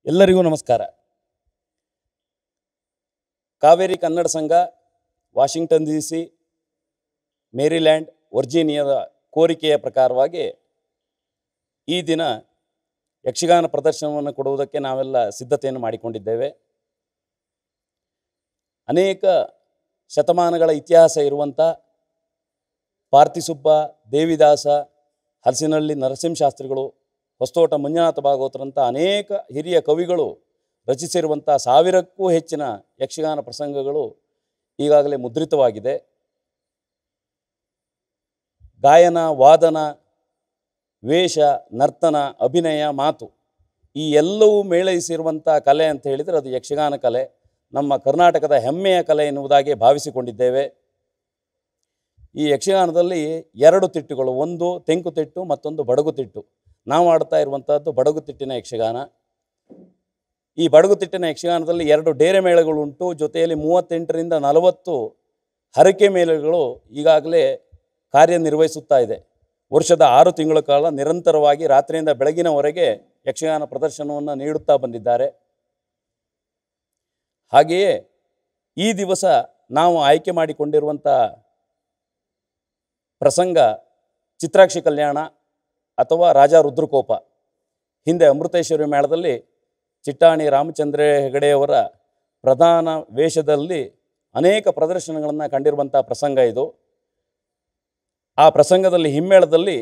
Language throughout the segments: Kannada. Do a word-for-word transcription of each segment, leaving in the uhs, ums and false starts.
ಎಲ್ಲರಿಗೂ ನಮಸ್ಕಾರ. ಕಾವೇರಿ ಕನ್ನಡ ಸಂಘ ವಾಷಿಂಗ್ಟನ್ ಡಿ ಸಿ, ಮೇರಿಲ್ಯಾಂಡ್, ವರ್ಜೀನಿಯಾದ ಕೋರಿಕೆಯ ಪ್ರಕಾರವಾಗಿ ಈ ದಿನ ಯಕ್ಷಗಾನ ಪ್ರದರ್ಶನವನ್ನು ಕೊಡುವುದಕ್ಕೆ ನಾವೆಲ್ಲ ಸಿದ್ಧತೆಯನ್ನು ಮಾಡಿಕೊಂಡಿದ್ದೇವೆ. ಅನೇಕ ಶತಮಾನಗಳ ಇತಿಹಾಸ ಇರುವಂಥ ಪಾರ್ತಿಸುಬ್ಬ, ದೇವಿದಾಸ, ಹಲಸಿನಹಳ್ಳಿ ನರಸಿಂಹಶಾಸ್ತ್ರಿಗಳು, ಹೊಸತೋಟ ಮಂಜುನಾಥ ಭಾಗವತರಂಥ ಅನೇಕ ಹಿರಿಯ ಕವಿಗಳು ರಚಿಸಿರುವಂಥ ಸಾವಿರಕ್ಕೂ ಹೆಚ್ಚಿನ ಯಕ್ಷಗಾನ ಪ್ರಸಂಗಗಳು ಈಗಾಗಲೇ ಮುದ್ರಿತವಾಗಿದೆ. ಗಾಯನ, ವಾದನ, ವೇಷ, ನರ್ತನ, ಅಭಿನಯ, ಮಾತು ಈ ಎಲ್ಲವೂ ಮೇಳೈಸಿರುವಂಥ ಕಲೆ ಅಂತ ಹೇಳಿದರೆ ಅದು ಯಕ್ಷಗಾನ ಕಲೆ. ನಮ್ಮ ಕರ್ನಾಟಕದ ಹೆಮ್ಮೆಯ ಕಲೆ ಎನ್ನುವುದಾಗಿ ಭಾವಿಸಿಕೊಂಡಿದ್ದೇವೆ. ಈ ಯಕ್ಷಗಾನದಲ್ಲಿ ಎರಡು ತಿಟ್ಟುಗಳು, ಒಂದು ತೆಂಕುತಿಟ್ಟು, ಮತ್ತೊಂದು ಬಡಗುತಿಟ್ಟು. ನಾವು ಆಡ್ತಾ ಇರುವಂಥದ್ದು ಬಡಗುತಿಟ್ಟಿನ ಯಕ್ಷಗಾನ. ಈ ಬಡಗುತಿಟ್ಟಿನ ಯಕ್ಷಗಾನದಲ್ಲಿ ಎರಡು ಡೇರೆ ಮೇಳಗಳು ಉಂಟು. ಜೊತೆಯಲ್ಲಿ ಮೂವತ್ತೆಂಟರಿಂದ ನಲವತ್ತು ಹರಕೆ ಮೇಳಗಳು ಈಗಾಗಲೇ ಕಾರ್ಯನಿರ್ವಹಿಸುತ್ತಾ ಇದೆ. ವರ್ಷದ ಆರು ತಿಂಗಳ ಕಾಲ ನಿರಂತರವಾಗಿ ರಾತ್ರಿಯಿಂದ ಬೆಳಗಿನವರೆಗೆ ಯಕ್ಷಗಾನ ಪ್ರದರ್ಶನವನ್ನು ನೀಡುತ್ತಾ ಬಂದಿದ್ದಾರೆ. ಹಾಗೆಯೇ ಈ ದಿವಸ ನಾವು ಆಯ್ಕೆ ಮಾಡಿಕೊಂಡಿರುವಂಥ ಪ್ರಸಂಗ ಚಿತ್ರಾಕ್ಷಿ ಕಲ್ಯಾಣ ಅಥವಾ ರಾಜ ರುದ್ರಕೋಪ. ಹಿಂದೆ ಅಮೃತೇಶ್ವರಿ ಮೇಳದಲ್ಲಿ ಚಿಟ್ಟಾಣಿ ರಾಮಚಂದ್ರ ಹೆಗಡೆಯವರ ಪ್ರಧಾನ ವೇಷದಲ್ಲಿ ಅನೇಕ ಪ್ರದರ್ಶನಗಳನ್ನು ಕಂಡಿರುವಂಥ ಪ್ರಸಂಗ ಇದು. ಆ ಪ್ರಸಂಗದಲ್ಲಿ ಹಿಮ್ಮೇಳದಲ್ಲಿ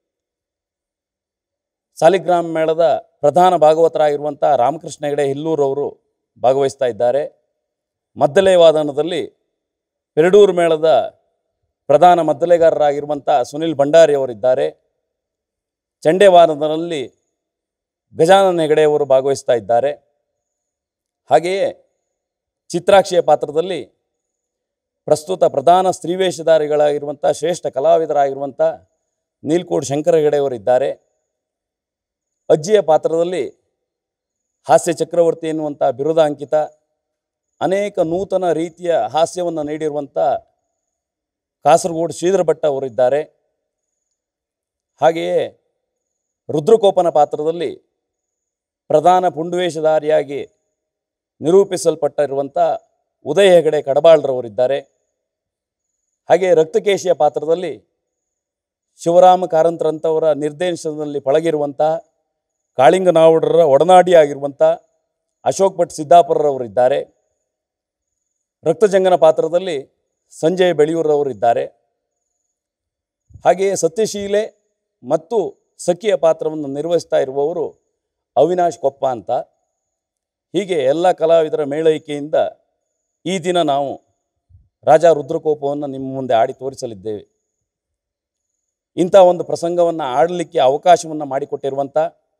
ಸಾಲಿಗ್ರಾಮ ಮೇಳದ ಪ್ರಧಾನ ಭಾಗವತರಾಗಿರುವಂಥ ರಾಮಕೃಷ್ಣ ಹೆಗಡೆ ಹಿಲ್ಲೂರವರು ಭಾಗವಹಿಸ್ತಾ ಇದ್ದಾರೆ. ಮದ್ದಲೆ ವಾದನದಲ್ಲಿ ಪೆರಡೂರು ಮೇಳದ ಪ್ರಧಾನ ಮದ್ದಲೆಗಾರರಾಗಿರುವಂಥ ಸುನಿಲ್ ಭಂಡಾರಿಯವರಿದ್ದಾರೆ. ಚಂಡೆ ವಾದನದಲ್ಲಿ ಗಜಾನನ ಹೆಗಡೆಯವರು ಭಾಗವಹಿಸ್ತಾ ಇದ್ದಾರೆ. ಹಾಗೆಯೇ ಚಿತ್ರಾಕ್ಷಿಯ ಪಾತ್ರದಲ್ಲಿ ಪ್ರಸ್ತುತ ಪ್ರಧಾನ ಸ್ತ್ರೀವೇಷಧಾರಿಗಳಾಗಿರುವಂಥ ಶ್ರೇಷ್ಠ ಕಲಾವಿದರಾಗಿರುವಂಥ ನೀಲ್ಕೋಡ್ ಶಂಕರ ಹೆಗಡೆಯವರಿದ್ದಾರೆ. ಅಜ್ಜಿಯ ಪಾತ್ರದಲ್ಲಿ ಹಾಸ್ಯ ಚಕ್ರವರ್ತಿ ಎನ್ನುವಂಥ ಬಿರುದಾಂಕಿತ, ಅನೇಕ ನೂತನ ರೀತಿಯ ಹಾಸ್ಯವನ್ನು ನೀಡಿರುವಂಥ ಕಾಸರಗೋಡು ಶ್ರೀಧರ ಭಟ್ ಅವರಿದ್ದಾರೆ. ಹಾಗೆಯೇ ರುದ್ರಕೋಪನ ಪಾತ್ರದಲ್ಲಿ ಪ್ರಧಾನ ಪುಂಡುವೇಷಧಾರಿಯಾಗಿ ನಿರೂಪಿಸಲ್ಪಟ್ಟಿರುವಂಥ ಉದಯ ಹೆಗಡೆ ಕಡಬಾಳ್ರವರಿದ್ದಾರೆ. ಹಾಗೆಯೇ ರಕ್ತಕೇಶಿಯ ಪಾತ್ರದಲ್ಲಿ ಶಿವರಾಮ ಕಾರಂತರಂಥವರ ನಿರ್ದೇಶನದಲ್ಲಿ ಪಳಗಿರುವಂಥ ಕಾಳಿಂಗನಾವುಡರ ಒಡನಾಡಿಯಾಗಿರುವಂಥ ಅಶೋಕ್ ಭಟ್ ಸಿದ್ದಾಪುರರವರಿದ್ದಾರೆ. ರಕ್ತಜಂಗನ ಪಾತ್ರದಲ್ಲಿ ಸಂಜಯ್ ಬೆಳೆಯೂರವರಿದ್ದಾರೆ. ಹಾಗೆಯೇ ಸತ್ಯಶೀಲೆ ಮತ್ತು ಸಖಿಯ ಪಾತ್ರವನ್ನು ನಿರ್ವಹಿಸ್ತಾ ಇರುವವರು ಅವಿನಾಶ್ ಕೊಪ್ಪ ಅಂತ. ಹೀಗೆ ಎಲ್ಲ ಕಲಾವಿದರ ಮೇಳೈಕೆಯಿಂದ ಈ ದಿನ ನಾವು ರಾಜ ರುದ್ರಕೋಪವನ್ನು ನಿಮ್ಮ ಮುಂದೆ ಆಡಿ ತೋರಿಸಲಿದ್ದೇವೆ. ಇಂಥ ಒಂದು ಪ್ರಸಂಗವನ್ನು ಆಡಲಿಕ್ಕೆ ಅವಕಾಶವನ್ನು ಮಾಡಿಕೊಟ್ಟಿರುವಂಥ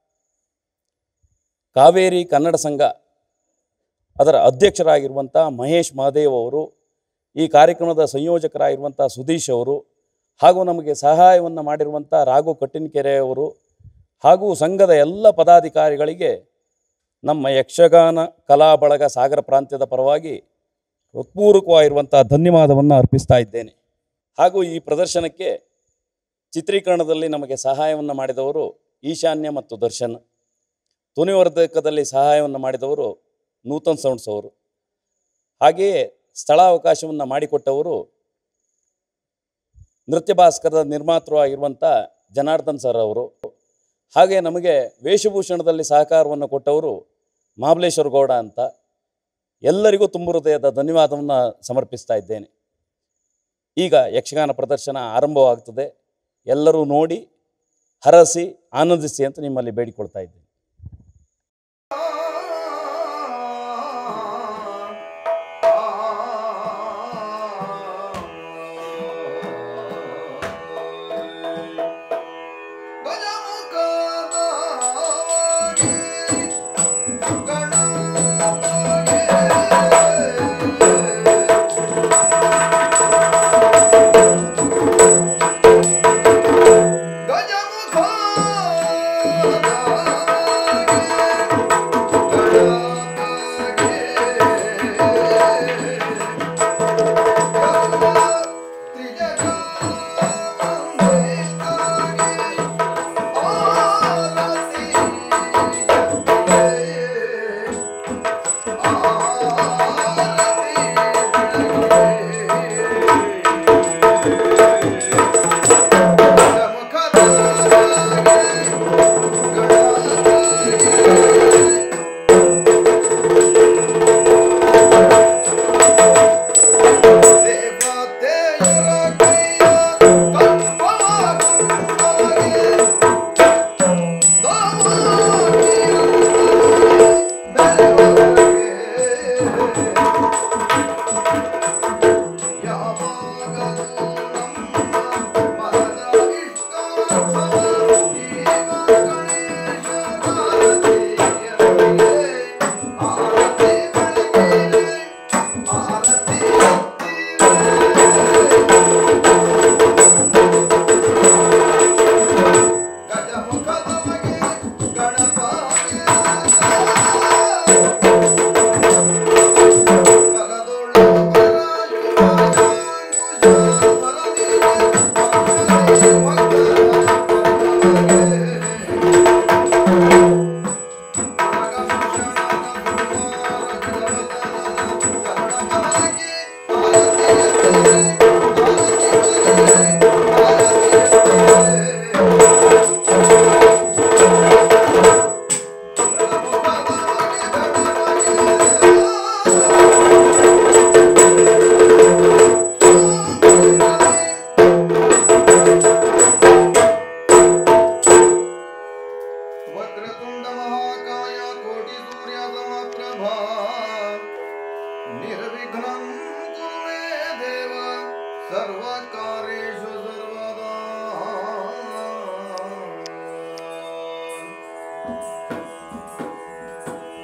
ಕಾವೇರಿ ಕನ್ನಡ ಸಂಘ ಅದರ ಅಧ್ಯಕ್ಷರಾಗಿರುವಂಥ ಮಹೇಶ್ ಮಹದೇವ್ ಅವರು, ಈ ಕಾರ್ಯಕ್ರಮದ ಸಂಯೋಜಕರಾಗಿರುವಂಥ ಸುಧೀಶ್ ಅವರು, ಹಾಗೂ ನಮಗೆ ಸಹಾಯವನ್ನು ಮಾಡಿರುವಂಥ ರಾಘು ಕಟ್ಟಿನಕೆರೆಯವರು, ಹಾಗೂ ಸಂಘದ ಎಲ್ಲ ಪದಾಧಿಕಾರಿಗಳಿಗೆ ನಮ್ಮ ಯಕ್ಷಗಾನ ಕಲಾ ಬಳಗ ಸಾಗರ ಪ್ರಾಂತ್ಯದ ಪರವಾಗಿ ಹೃತ್ಪೂರ್ವಕವಾಗಿರುವಂಥ ಧನ್ಯವಾದವನ್ನು ಅರ್ಪಿಸ್ತಾ ಇದ್ದೇನೆ. ಹಾಗೂ ಈ ಪ್ರದರ್ಶನಕ್ಕೆ ಚಿತ್ರೀಕರಣದಲ್ಲಿ ನಮಗೆ ಸಹಾಯವನ್ನು ಮಾಡಿದವರು ಈಶಾನ್ಯ ಮತ್ತು ದರ್ಶನ್. ಧ್ವನಿವರ್ಧಕದಲ್ಲಿ ಸಹಾಯವನ್ನು ಮಾಡಿದವರು ನೂತನ್ ಸೌಂಡ್ಸ್ ಅವರು. ಹಾಗೆಯೇ ಸ್ಥಳಾವಕಾಶವನ್ನು ಮಾಡಿಕೊಟ್ಟವರು ನೃತ್ಯ ಭಾಸ್ಕರದ ನಿರ್ಮಾತೃ ಆಗಿರುವಂಥ ಜನಾರ್ದನ್ ಸರ್ ಅವರು. ಹಾಗೆ ನಮಗೆ ವೇಷಭೂಷಣದಲ್ಲಿ ಸಹಕಾರವನ್ನು ಕೊಟ್ಟವರು ಮಹಾಬಲೇಶ್ವರ ಗೌಡ ಅಂತ. ಎಲ್ಲರಿಗೂ ತುಂಬ ಹೃದಯದ ಧನ್ಯವಾದವನ್ನು ಸಮರ್ಪಿಸ್ತಾ ಇದ್ದೇನೆ. ಈಗ ಯಕ್ಷಗಾನ ಪ್ರದರ್ಶನ ಆರಂಭವಾಗ್ತದೆ. ಎಲ್ಲರೂ ನೋಡಿ ಹರಸಿ ಆನಂದಿಸಿ ಅಂತ ನಿಮ್ಮಲ್ಲಿ ಬೇಡಿಕೊಳ್ತಾ ಇದ್ದೇನೆ.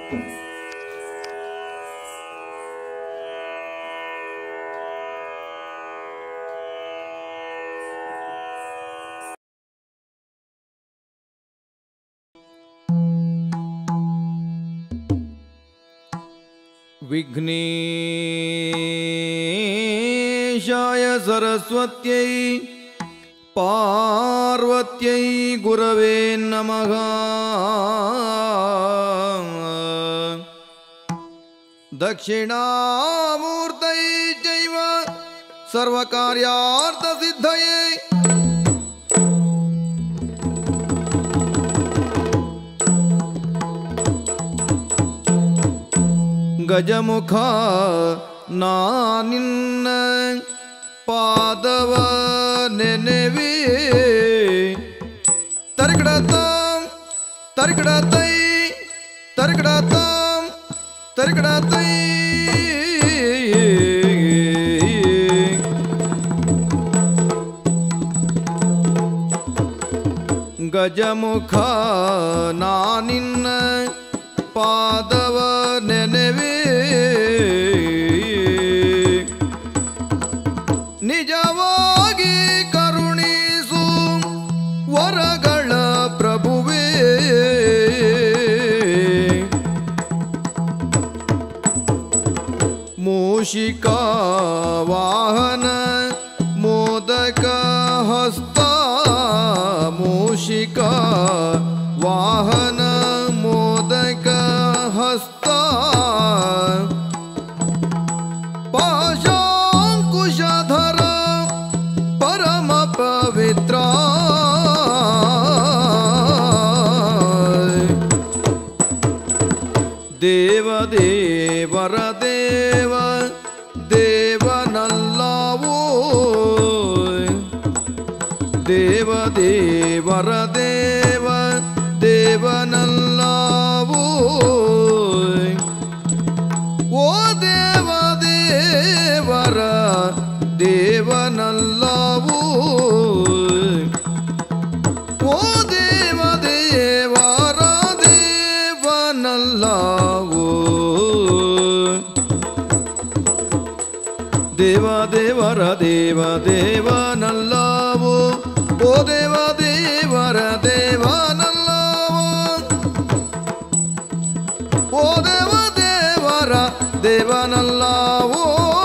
विघ्नेशाय सरस्वत्यै पार्वत्यै गुरवे नमः। दक्षिणामूर्तये चैव सर्वकार्यार्थसिद्धये ಗಜಮುಖ ನಾನಿನ್ನ ಪಾದವ ನೆನೆವಿ ತರ್ಕಡತಾಂ ತರ್ಕಡತೈ ತರ್ಕಡತಾಂ ತರ್ಕಡತೈ ಗಜಮುಖ ನಾನಿನ್ನ ಪಾದವ ನೆನೆವಿ ನಿಜವಾಗಿ ಕರುಣಿಸು ವರಗಳ ಪ್ರಭುವೇ ಮೂಷಿಕ ವಾಹನ ಮೋದಕ ಹಸ್ತ ಮೂಷಿಕ ವಾಹನ ಮೋದಕ ಹಸ್ತ ಪಾಶಾಂಕುಶಧರ ಪರಮ ಪವಿತ್ರ ದೇವ ದೇವರ ದೇವ ದೇವನಲ್ಲವೋ ದೇವ ದೇವರ ದೇವ ದೇವನಲ್ಲವೋ ಓ ದೇವ ದೇವರ ದೇವನಲ್ಲವೋ ಓ ದೇವ ದೇವರ ದೇವನಲ್ಲವೋ ದೇವ ದೇವರ ದೇವ ದೇವನಲ್ಲವೋ ಓ ದೇವ ದೇವರ ದೇವನಲ್ಲವೋ ಓ ದೇವ ದೇವರ ದೇವನಲ್ಲವೋ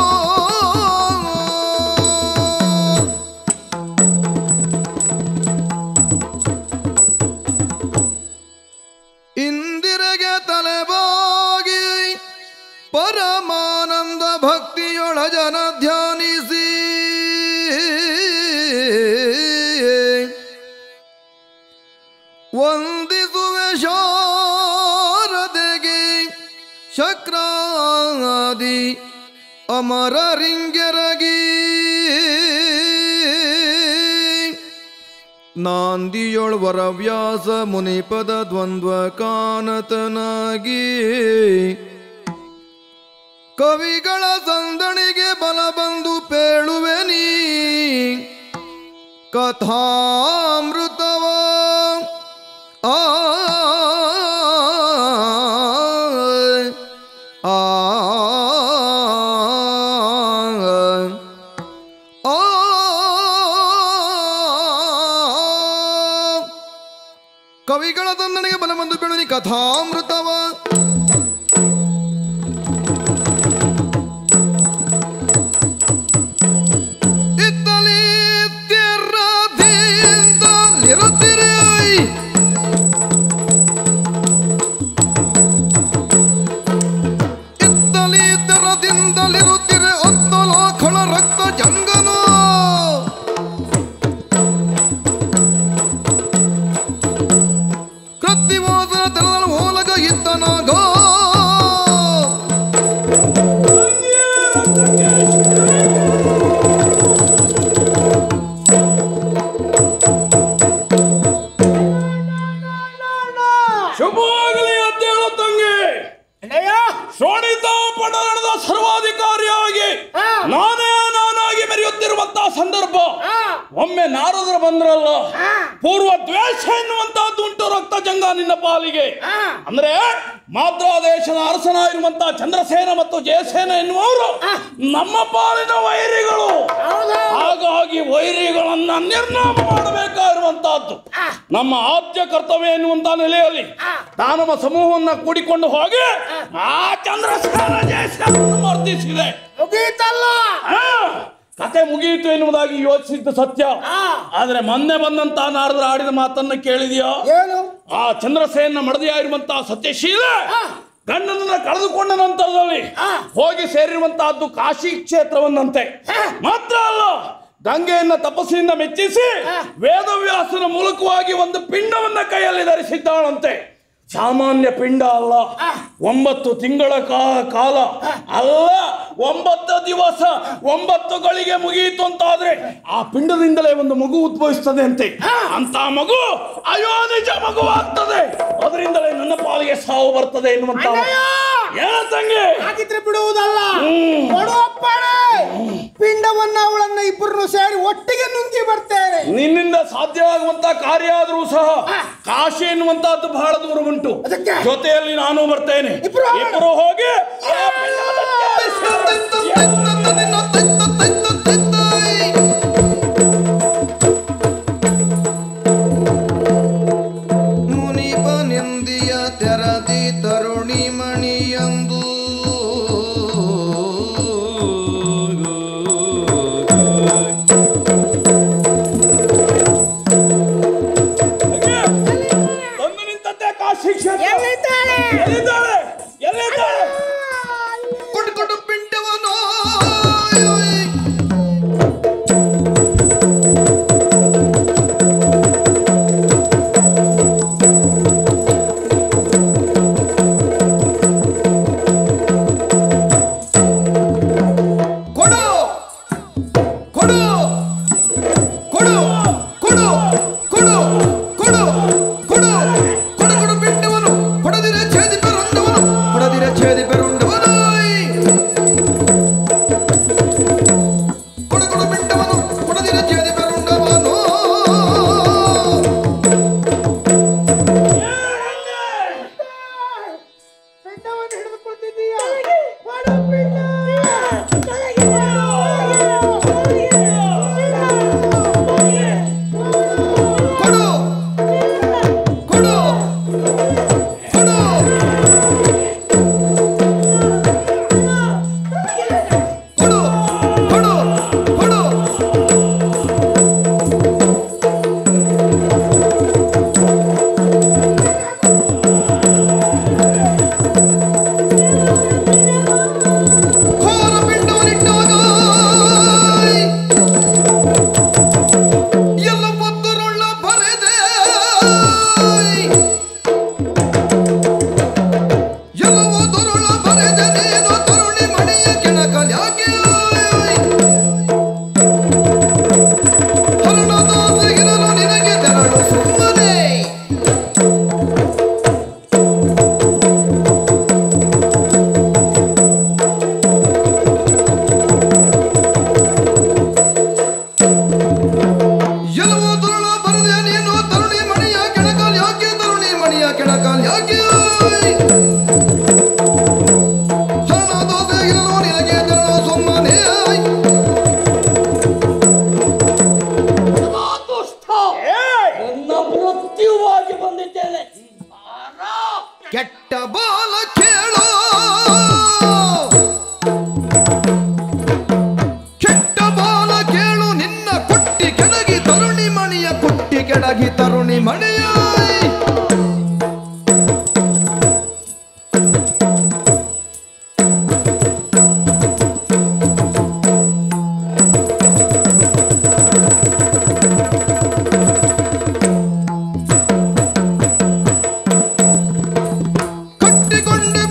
ಇಂದಿರೆಗೆ ತಲೆಬಾಗಿ ಪರಮಾನಂದ ಭಕ್ತಿಯೊಳ ಜನ ಧ್ಯಾನಿಸಿ ವಂದಿಸುವೆ ಶಾರದೆಗೆ ಶಕ್ರಾದಿ ಅಮರರಿಂಗೆರಗಿ ನಾಂದಿಯೊಳ್ ವರವ್ಯಾಸ ಮುನಿಪದ ದ್ವಂದ್ವ ಕಾನತನಾಗಿ ಕವಿಗಳ ಸಂದಣಿಗೆ ಬಲ ಬಂದು ಪೇಳುವೆ ನೀ ಕಥಾಮೃತವ ಆ ಆ ಕವಿಗಳ ತಂದನಿಗೆ ಬಲ ಬಂದು ಬೆಳುನಿ ಕಥಾಮೃತವ ಇತ್ತಲಿ ತೆರದಿಂದಲಿರುತ್ತಿರಿ ಇತ್ತಲಿ ತೆರದಿಂದಲಿರುತ್ತಿರೆ ಒತ್ತು ಲಾಖಳ ರಕ್ತ ಜಂಗನು ಕೃತ್ತಿವಾಸನ ತೆರದಲು ಹೋಲಗ ಇದ್ದನಾಗ ಶುಭವಾಗಲಿ ಅಧ್ಯಯನ ತಂಗಿ ಶೋಣಿತ ಪಟ್ಟಣದ ಸರ್ವಾಧಿಕಾರಿಯಾಗಿ ನಾನೇ ನಾನಾಗಿ ಮೆರೆಯುತ್ತಿರುವಂತಹ ಸಂದರ್ಭ ಒಮ್ಮೆ ನಾರದರು ಬಂದ್ರಲ್ಲ ಪೂರ್ವ ದ್ವೇಷ ಎನ್ನುವಂತಹದ್ದು ಉಂಟು ರಕ್ತ ರಾಜ್ಯಾಂಗ ನಿನ್ನ ಪಾಲಿಗೆ. ಅಂದ್ರೆ ಮಾದ್ರಾ ದೇಶದ ಅರಸನಾಗಿರುವಂತಹ ಚಂದ್ರಸೇನ ಮತ್ತು ಜಯಸೇನ ಎನ್ನುವರು ನಮ್ಮ ಪಾಲಿನ ವೈರಿಗಳು. ಹಾಗಾಗಿ ವೈರಿಗಳನ್ನ ನಿರ್ನಾಮ ಮಾಡಬೇಕಾಗಿರುವಂತಹದ್ದು ನಮ್ಮ ಆದ್ಯ ಕರ್ತವ್ಯ ಎನ್ನುವಂತಹ ನೆಲೆಯಲ್ಲಿ ದಾನವ ಸಮೂಹವನ್ನ ಕೂಡಿಕೊಂಡು ಹೋಗಿ ಆ ಚಂದ್ರಸೇನ ಜಯಸೇನ ಮರ್ದಿಸಿದೆ. ಕತೆ ಮುಗಿಯಿತು ಎನ್ನುವುದಾಗಿ ಯೋಚಿಸಿದ್ದು ಸತ್ಯ. ಆದ್ರೆ ಮೊನ್ನೆ ಬಂದಂತ ನಾರದರು ಆಡಿದ ಮಾತನ್ನ ಕೇಳಿದೆಯೋ? ಆ ಚಂದ್ರಸೇನ ಮಡದಿಯಾಗಿರುವಂತಹ ಸತ್ಯಶೀಲ ಗಂಡನನ್ನ ಕಳೆದುಕೊಂಡ ನಂತರದಲ್ಲಿ ಹೋಗಿ ಸೇರಿರುವಂತಹದ್ದು ಕಾಶಿ ಕ್ಷೇತ್ರವನ್ನಂತೆ. ಮಾತ್ರ ಅಲ್ಲ, ಗಂಗೆಯನ್ನ ತಪಸ್ಸಿನಿಂದ ಮೆಚ್ಚಿಸಿ ವೇದವ್ಯಾಸನ ಮೂಲಕವಾಗಿ ಒಂದು ಪಿಂಡವನ್ನ ಕೈಯಲ್ಲಿ ಧರಿಸಿದ್ದಾಳಂತೆ. ಸಾಮಾನ್ಯ ಪಿಂಡ ಅಲ್ಲ, ಒಂಬತ್ತು ತಿಂಗಳ ಕಾಲ ಅಲ್ಲ, ಒಂಬತ್ತು ದಿವಸ ಒಂಬತ್ತು ಗಳಿಗೆ ಮುಗಿಯಿತು ಅಂತಾದ್ರೆ ಆ ಪಿಂಡದಿಂದಲೇ ಒಂದು ಮಗು ಉದ್ಭವಿಸ್ತದೆ ಅಂತೆ. ಅಂತ ಮಗು ಅಯೋನಿಜ ಮಗು ಆಗ್ತದೆ, ಅದರಿಂದಲೇ ನನ್ನ ಪಾಲಿಗೆ ಸಾವು ಬರ್ತದೆ ಎನ್ನುವಂತ ಏನ ತಂಗಿ ಹಾಗಿದ್ರೆ ಬಿಡುವುದಲ್ಲ. ಪಿಂಡವನ್ನ ಅವಳನ್ನ ಇಬ್ಬರನ್ನು ಸೇರಿ ಒಟ್ಟಿಗೆ ನುಂಗಿ ಬರ್ತೇನೆ. ನಿನ್ನಿಂದ ಸಾಧ್ಯವಾಗುವಂತ ಕಾರ್ಯ ಆದ್ರೂ ಸಹ ಕಾಶಿ ಎನ್ನುವಂತಹದ್ದು ಬಹಳ ದೂರ ಉಂಟು. ಜೊತೆಯಲ್ಲಿ ನಾನು ಬರ್ತೇನೆ. ಇಬ್ಬರು ಹೋಗಿ ಮುನಿಪನೆಂದಿಯ ತೆರದಿ ತರುಣಿ ಮಣಿಯಂದು ಕೊಟ್ಟು ಪಿಂಡವನೋ ಕೆಟ್ಟ ಬಾಲ ಕೇಳೋ ಕೆಟ್ಟ ಬಾಲ ಕೇಳು ನಿನ್ನ ಕುಟ್ಟಿ ಕೆಡಗಿ ತರುಣಿ ಮಣಿಯ ಕುಟ್ಟಿ ಕೆಡಗಿ ತರುಣಿ ಮಣಿಯ ಕಟ್ಟಿಕೊಂಡೆ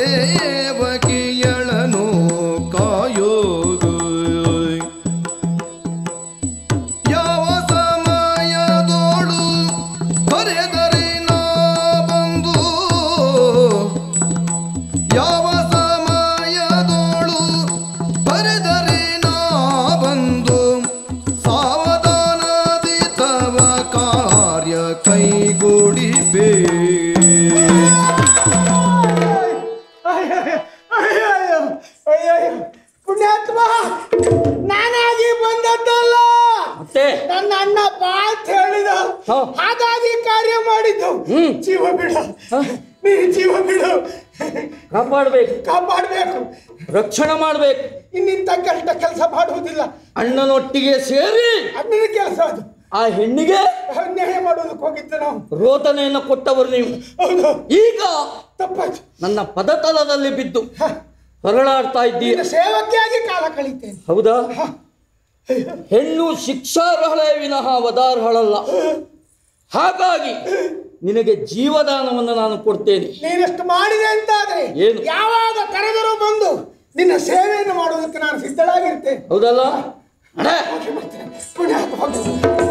ದೇವಕಿಯಳನು ಕಾಯೋದು ಯಾವ ಸಮಯದೋಳು ಬರೆದರೆ ನಾ ಬಂದು ಯಾವ ಸಮಯದೋಳು ಬರೆದರೆ ನಾ ಬಂದು ಸಾವಧಾನದಿ ತವ ಕಾರ್ಯ ಕೈಗೂಡಿಬೇ ಪುಣ್ಯಾತ್ಮ ನಾನಾಗಿ ಬಂದದ್ದಲ್ಲ, ಮತ್ತೆ ನನ್ನ ಅಣ್ಣ ಬಾ ಅಂತ ಹೇಳಿದ, ಹಾಗಾಗಿ ಕಾರ್ಯ ಮಾಡಿದ್ದು. ಜೀವ ಬಿಡ, ನೀನು ಜೀವ ಬಿಡು, ಕಾಪಾಡ್ಬೇಕು, ಕಾಪಾಡಬೇಕು, ರಕ್ಷಣೆ ಮಾಡ್ಬೇಕು. ಇನ್ನಿಂತ ಕೆಟ್ಟ ಕೆಲಸ ಮಾಡುವುದಿಲ್ಲ. ಅಣ್ಣನೊಟ್ಟಿಗೆ ಸೇರಿ ಅಣ್ಣನ ಕೆಲಸ ಅದು. ಆ ಹೆಣ್ಣಿಗೆ ಅನ್ಯಾಯ ಮಾಡೋದಕ್ಕೆ ಹೋಗಿದ್ದು ನಾವು. ರೋದನೆಯನ್ನು ಕೊಟ್ಟವರು ನೀವು. ಹೌದು, ಈಗ ತಪ್ಪಾಯ್ತು. ನನ್ನ ಪದತಲದಲ್ಲಿ ಬಿದ್ದು ಹೊರಳಾಡ್ತಾ ಇದ್ದೀಯ. ಸೇವಕಿಯಾಗಿ ಕಾಲ ಕಳೀತೇನೆ. ಹೌದಾ? ಹೆಣ್ಣು ಶಿಕ್ಷಾರ್ಹಳೆ ವಿನಃ ವದಾರ್ಹಳಲ್ಲ. ಹಾಗಾಗಿ ನಿನಗೆ ಜೀವದಾನವನ್ನು ನಾನು ಕೊಡ್ತೇನೆ. ನೀನಷ್ಟು ಮಾಡಿದೆ ಅಂತಾದ್ರೆ ಏನು? ಯಾವಾಗ ಕರೆದರೂ ಬಂದು ನಿನ್ನ ಸೇವೆಯನ್ನು ಮಾಡುವುದಕ್ಕೆ ನಾನು ಸಿದ್ಧಳಾಗಿರ್ತೇನೆ. ಹೌದಲ್ಲ? ಪುಣ್ಯ ಹೋಗಿ.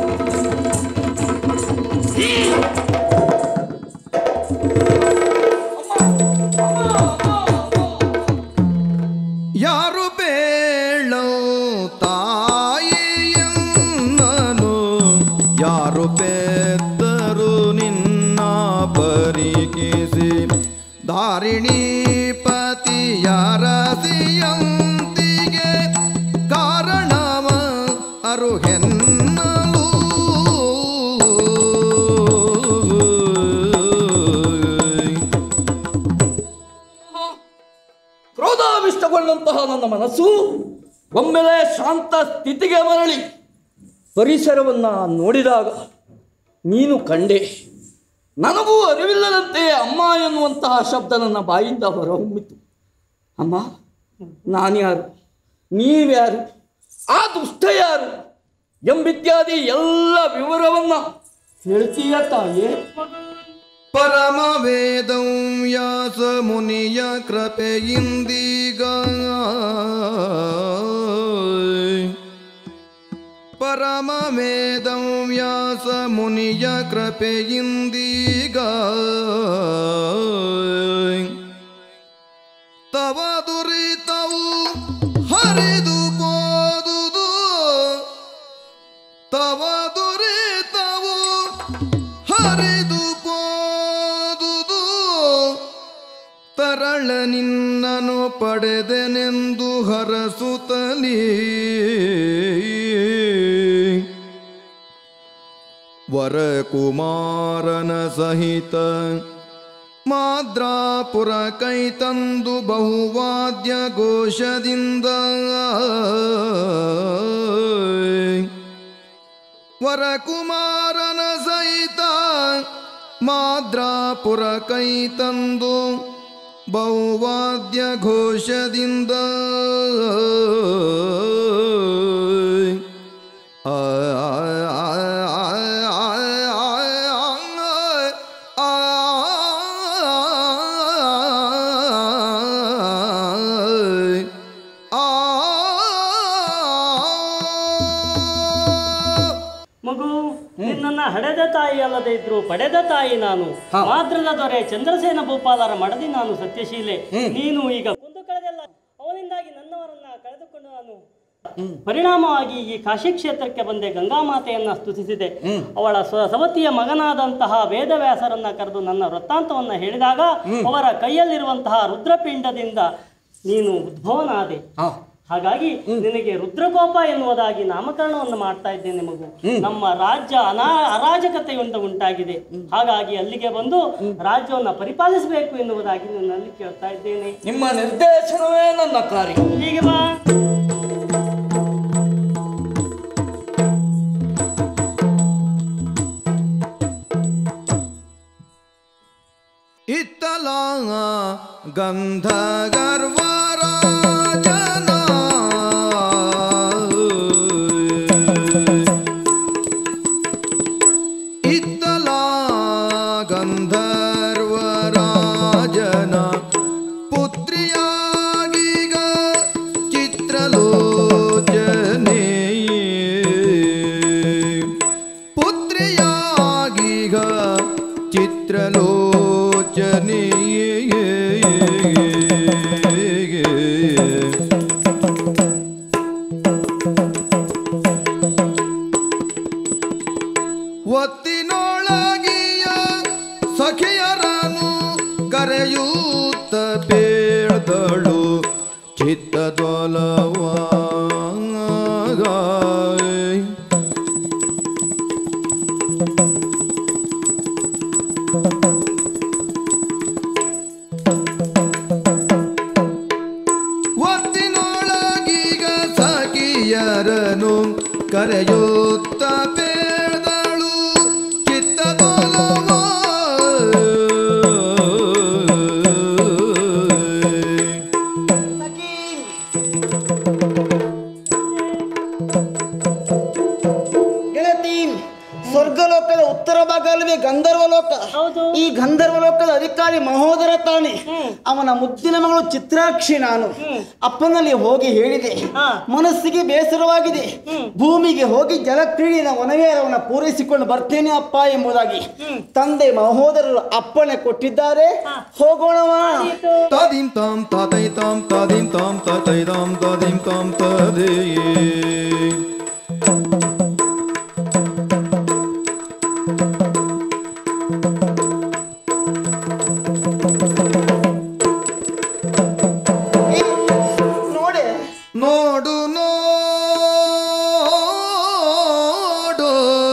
ಯಾರು ಬೇಳೋ ತಾಯಿಯನ್ನನು ಯಾರು ಪೆದ್ದರು ನಿನ್ನ ಪರಿಕಿಸಿ ಧಾರಿಣಿ ಪತಿಯರಸಿಯಂತಿಗೆ ಕಾರಣವ ಅರುಹೆನ್ನಲು ಕ್ರೋಧಾವಿಷ್ಟಗೊಂಡಂತಹ ನನ್ನ ಮನಸ್ಸು ಒಮ್ಮೆಲೆ ಶಾಂತ ಸ್ಥಿತಿಗೆ ಮರಳಿ ಪರಿಸರವನ್ನು ನೋಡಿದಾಗ ನೀನು ಕಂಡೆ. ನನಗೂ ಅರಿವಿಲ್ಲದಂತೆ ಅಮ್ಮ ಎನ್ನುವಂತಹ ಶಬ್ದ ನನ್ನ ಬಾಯಿಂದ ಹೊರಹೊಮ್ಮಿತು. ಅಮ್ಮ, ನಾನ್ಯಾರು, ನೀವ್ಯಾರು, ಆ ದುಷ್ಟ ಯಾರು ಎಂಬಿತ್ಯಾದಿ ಎಲ್ಲ ವಿವರವನ್ನ ಹೇಳ್ತೀಯ ತಾಯೇ? ಪರಮ ವೇದಂ ವ್ಯಾಸ ಮುನಿಯ ಕೃಪೆಯಿಂದೀಗ ಪರಮ ವೇದಂ ವ್ಯಾಸ ಮುನಿಯ ಕೃಪೆಯಿಂದೀಗ ತವ ದುರಿತವು ಹರಿದು ಹೋದುದು ತವ ದುರಿತವು ಹರಿದು ಹೋದುದು ತರಳ ನಿನ್ನನು ಪಡೆದೆನೆಂದು ಹರಸುತ್ತಲೀ ವರಕುಮಾರನ ಸಹಿತ ಮಾದ್ರಾಪುರ ಕೈ ತಂದು ಬಹುವಾದ್ಯ ಘೋಷದಿಂದ ವರಕುಮಾರನ ಸಹಿತ ಮಾದ್ರಾಪುರ ಕೈ ತಂದು ಬಹುವಾದ್ಯ ಘೋಷದಿಂದ ಆ ಹಡೆದ ತಾಯಿ ಅಲ್ಲದೆ ಇದ್ರು ಪಡೆದ ತಾಯಿ ನಾನು. ಮಾದ್ರದ ದೊರೆ ಚಂದ್ರಸೇನ ಭೂಪಾಲರ ಮಡದಿ ನಾನು ಸತ್ಯಶೀಲೆ. ನೀನು ಈಗ ಕುಂದು ಕಳೆದಲ್ಲ, ಅವನಿಂದಾಗಿ ನನ್ನವರನ್ನ ಕಳೆದುಕೊಂಡು ನಾನು ಪರಿಣಾಮವಾಗಿ ಈ ಕಾಶಿ ಕ್ಷೇತ್ರಕ್ಕೆ ಬಂದೆ. ಗಂಗಾಮಾತೆಯನ್ನ ಸ್ತುತಿಸಿದೆ. ಅವಳ ಸವತಿಯ ಮಗನಾದಂತಹ ವೇದವ್ಯಾಸರನ್ನ ಕರೆದು ನನ್ನ ವೃತ್ತಾಂತವನ್ನ ಹೇಳಿದಾಗ ಅವರ ಕೈಯಲ್ಲಿರುವಂತಹ ರುದ್ರಪಿಂಡದಿಂದ ನೀನು ಉದ್ಭವನಾದೆ. ಹಾಗಾಗಿ ನಿನಗೆ ರುದ್ರಕೋಪ ಎನ್ನುವುದಾಗಿ ನಾಮಕರಣವನ್ನು ಮಾಡ್ತಾ ಇದ್ದೇನೆ ಮಗು. ನಮ್ಮ ರಾಜ್ಯ ಅನಾ ಅರಾಜಕತೆಯಿಂದ ಉಂಟಾಗಿದೆ. ಹಾಗಾಗಿ ಅಲ್ಲಿಗೆ ಬಂದು ರಾಜ್ಯವನ್ನು ಪರಿಪಾಲಿಸಬೇಕು ಎನ್ನುವುದಾಗಿ ನನ್ನಲ್ಲಿ ಕೇಳ್ತಾ ಇದ್ದೇನೆ. ನಿಮ್ಮ ನಿರ್ದೇಶನವೇ ನನ್ನ ಕಾರ್ಯ. ಹೀಗೆ ಬಾ. ಇತ್ತಲ ಗಂಧರ್ವರ ಪುತ್ರ ಪೇಳ್ದಳು ಚಿತ್ತದೊಲವ ಒತ್ತಿನೊಳಗೀಗ ಸಖಿಯರನು ಕರೆಯುತ್ತ ಪೇಳ್ದಳು ಚಿತ್ತದೊಲವ ಗೆಳತಿ, ಸ್ವರ್ಗಲೋಕದ ಉತ್ತರ ಭಾಗ ಅಲ್ಲವೇ ಗಂಧರ್ವ ಲೋಕ. ಹೌದು. ಈ ಗಂಧರ್ವ ಲೋಕದ ಅಧಿಕಾರಿ ಮಹೋದರ ತಾನೆ. ಅವನ ಮುದ್ದಿನ ಮಗಳು ಚಿತ್ರಾಕ್ಷಿ. ನಾನು ಅಪ್ಪನಲ್ಲಿ ಹೋಗಿ ಹೇಳಿದೆ, ಮನಸ್ಸಿಗೆ ಬೇಸರವಾಗಿದೆ, ಭೂಮಿಗೆ ಹೋಗಿ ಜಲಕ್ರೀಡೆಯ ವನವೇರವನ್ನ ಪೂರೈಸಿಕೊಂಡು ಬರ್ತೇನೆ ಅಪ್ಪ ಎಂಬುದಾಗಿ ತಂದೆ ಮಹೋದರರು ಅಪ್ಪಣೆ ಕೊಟ್ಟಿದ್ದಾರೆ. ಹೋಗೋಣವಾ? ತಾದಿಂ ತಾಂ ತಾತೈ ತಾಂ ತಾದಿಂ ತಾಂ ತಾತೈ ತಾಂ ತಾದಿಂ ತಾಂ ತಾದೇ ನೋಡೆ ನೋಡು ನೋಡು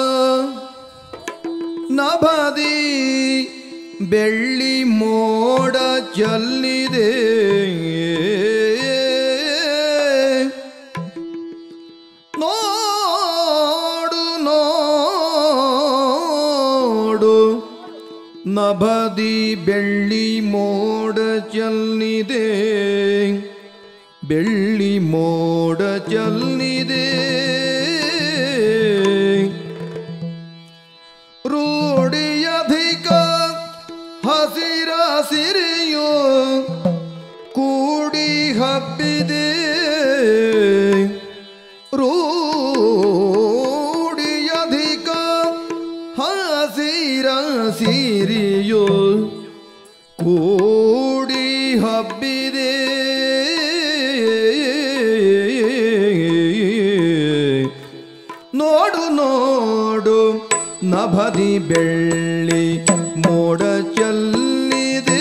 ನಭದಿ ಬೆಳ್ಳಿ ಮೋಡ ಚೆಲ್ಲಿದೆ ನೋಡು ನೋಡು ನಭದಿ ಬೆಳ್ಳಿ ಮೋಡ ಚೆಲ್ಲಿದೆ ಬೆಳ್ಳಿ ಮೋಡ ಚೆಲ್ಲಿದೆ ರೂಢಿಯಧಿಕ ಹಸಿರ ಸಿರಿಯು ಕೂಡಿ ಹಬ್ಬಿದೆ ರೂಢಿಯಧಿಕ ಹಸಿರ ಸಿರಿಯು ಕೂಡಿ ಹಬ್ಬಿದೆ ನೋಡು ನೋಡು ನಭದಿ ಬೆಳ್ಳಿ ಮೋಡ ಚೆಲ್ಲಿದೆ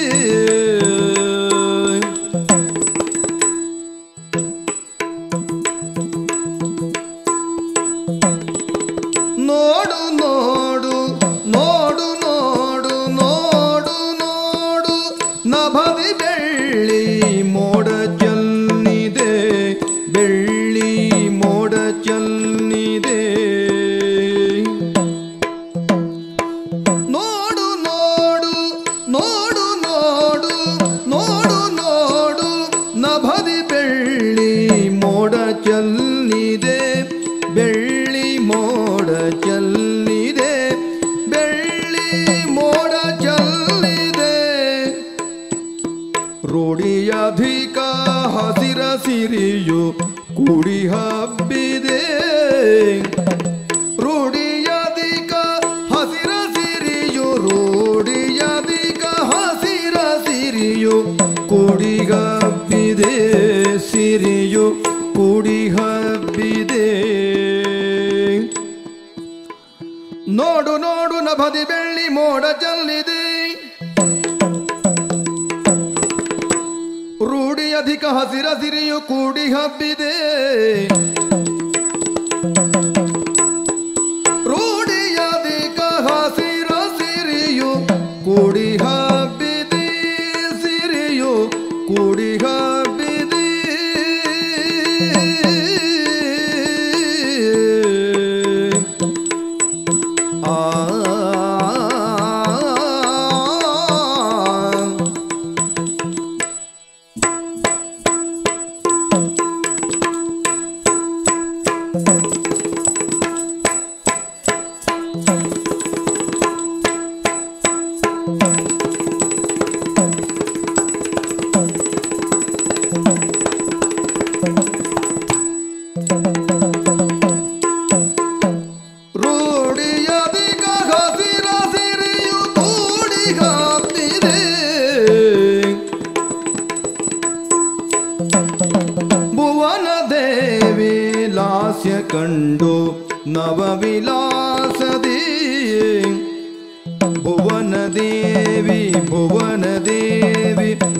ನೋಡು ನೋಡು ನೋಡು ನೋಡು ನೋಡು ನೋಡು ನಭದಿ ಬೆಳ್ಳಿ ಮೋಡ ಚೆಲ್ಲಿದೆ ಬೆಳ್ಳಿ ಮೋಡ ಚೆಲ್ಲಿದೆ ನೋಡು ನೋಡು ನೋಡು ನೋಡು ನೋಡು ನೋಡು ನಭದಿ ಬೆಳ್ಳಿ ಮೋಡ ಚೆಲ್ಲಿದೆ ಬೆಳ್ಳಿ ಮೋಡ ಚೆಲ್ಲಿದೆ ಬೆಳ್ಳಿ ಮೋಡ ಚೆಲ್ಲಿದೆ ರೂಢಿಯಧಿಕ ಹಸಿರ ಸಿರಿಯು ಕೂಡಿ ಹಬ್ಬಿದೆ ರೂಢಿಯಧಿಕ ಹಸಿರ ಸಿರಿಯು ರೂಢಿಯಧಿಕ ಹಸಿರ ಸಿರಿಯು ಕೂಡಿ ಹಬ್ಬಿದೆ ಸಿರಿಯು ಕೂಡಿ ಹಬ್ಬಿದೆ ನೋಡು ನೋಡು ನಭದಿ ಬೆಳ್ಳಿ ಮೋಡ ಚೆಲ್ಲಿದೆ ರೂಢಿ ಅಧಿಕ ಹಸಿರ ಸಿರಿಯು ಕೂಡಿ ಹಬ್ಬಿದೆ ರೂಢಿ ಅಧಿಕ ಹಸಿರ ಸಿರಿಯು ಕೂಡಿ ಹಬ್ಬಿದೆ ಸಿರಿಯು ಕೂಡಿ ಹಬ್ಬಿದೆ ಆ ರೂಢಿಯಧಿಕ ಹಸಿರ ಸಿರಿಯು ಕೂಡಿ ಹಬ್ಬಿದೆ ಭುವನ ದೇವಿ ಲಾಸ್ಯ ಕಂಡು ನವವಿಲಾಸದಿ ಭುವನ ದೇವಿ ಭುವನ ದೇವಿ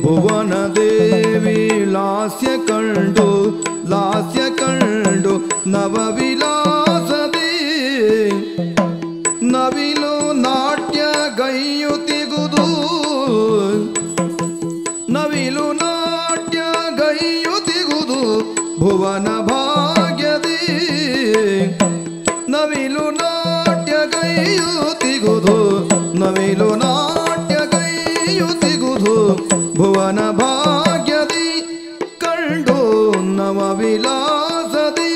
ನವಿಲು ನಾಟ್ಯ ಗೈಯುತಿಗುದು ಭುವನ ಭಾಗ್ಯದಿ ನವಿಲು ನಾಟ್ಯ ಗೈಯುತಿಗುದು ನವಿಲು ನಾಟ್ಯ ಗೈಯುತಿಗುದು ಭುವನ ಭಾಗ್ಯದಿ ಕಂಡು ನವ ವಿಲಾಸದಿ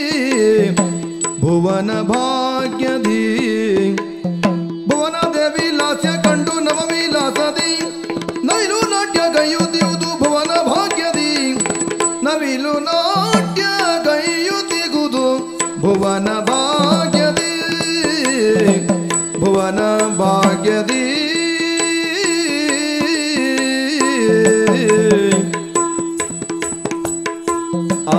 ಭುವನ ಭಾಗ್ಯದಿ ಭುವನ ದೇವಿ ಲಾಸ್ಯ ಕಂಡು ನವ ವಿಲಾಸದಿ ನವಿಲು ನಾಟ್ಯ ಗೈಯುತಿಗುದು ಭುವನ ಭಾಗ್ಯದಿ ನವಿಲು ನಾಟ್ಯ ಗೈಯುತಿಗುದು ಭುವನ ಭಾಗ್ಯದಿ ಭುವನ ಭಾಗ್ಯದಿ ಆ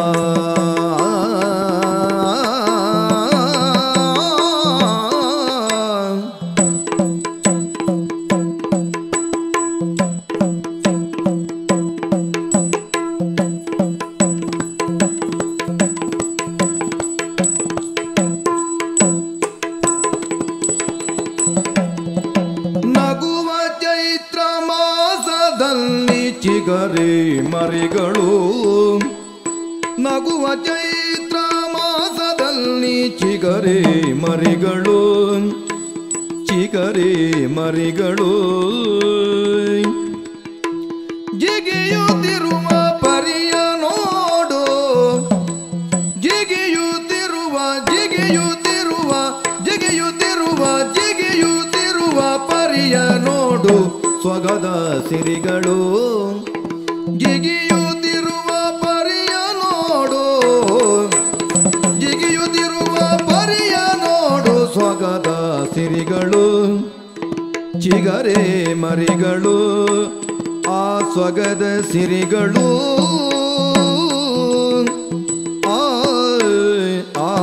ನಗುವ ಚೈತ್ರ ಮಾಸದಲ್ಲಿ ಚಿಗರೆ ಮರಿಗಳು ನಗುವ ಚೈತ್ರ ಮಾಸದಲ್ಲಿ ಚಿಗರೆ ಮರಿಗಳು ಚಿಗರೆ ಮರಿಗಳು ಜಿಗಿಯುತ್ತಿರುವ ಪರಿಯ ನೋಡು ಜಿಗಿಯುತ್ತಿರುವ ಜಿಗಿಯುತ್ತಿರುವ ಜಿಗಿಯುತ್ತಿರುವ ಜಿಗಿಯುತ್ತಿರುವ ಪರಿಯ ನೋಡು ಸ್ವಗದ ಸಿರಿಗಳು ಜಿಗಿಯುತ್ತಿರುವ ಪರಿಯ ನೋಡು ಜಿಗಿಯುತ್ತಿರುವ ಪರಿಯ ನೋಡು ಸ್ವಗದ ಸಿರಿಗಳು ಚಿಗರೆ ಮರಿಗಳು ಆ ಸ್ವಗದ ಸಿರಿಗಳು ಆ ಆ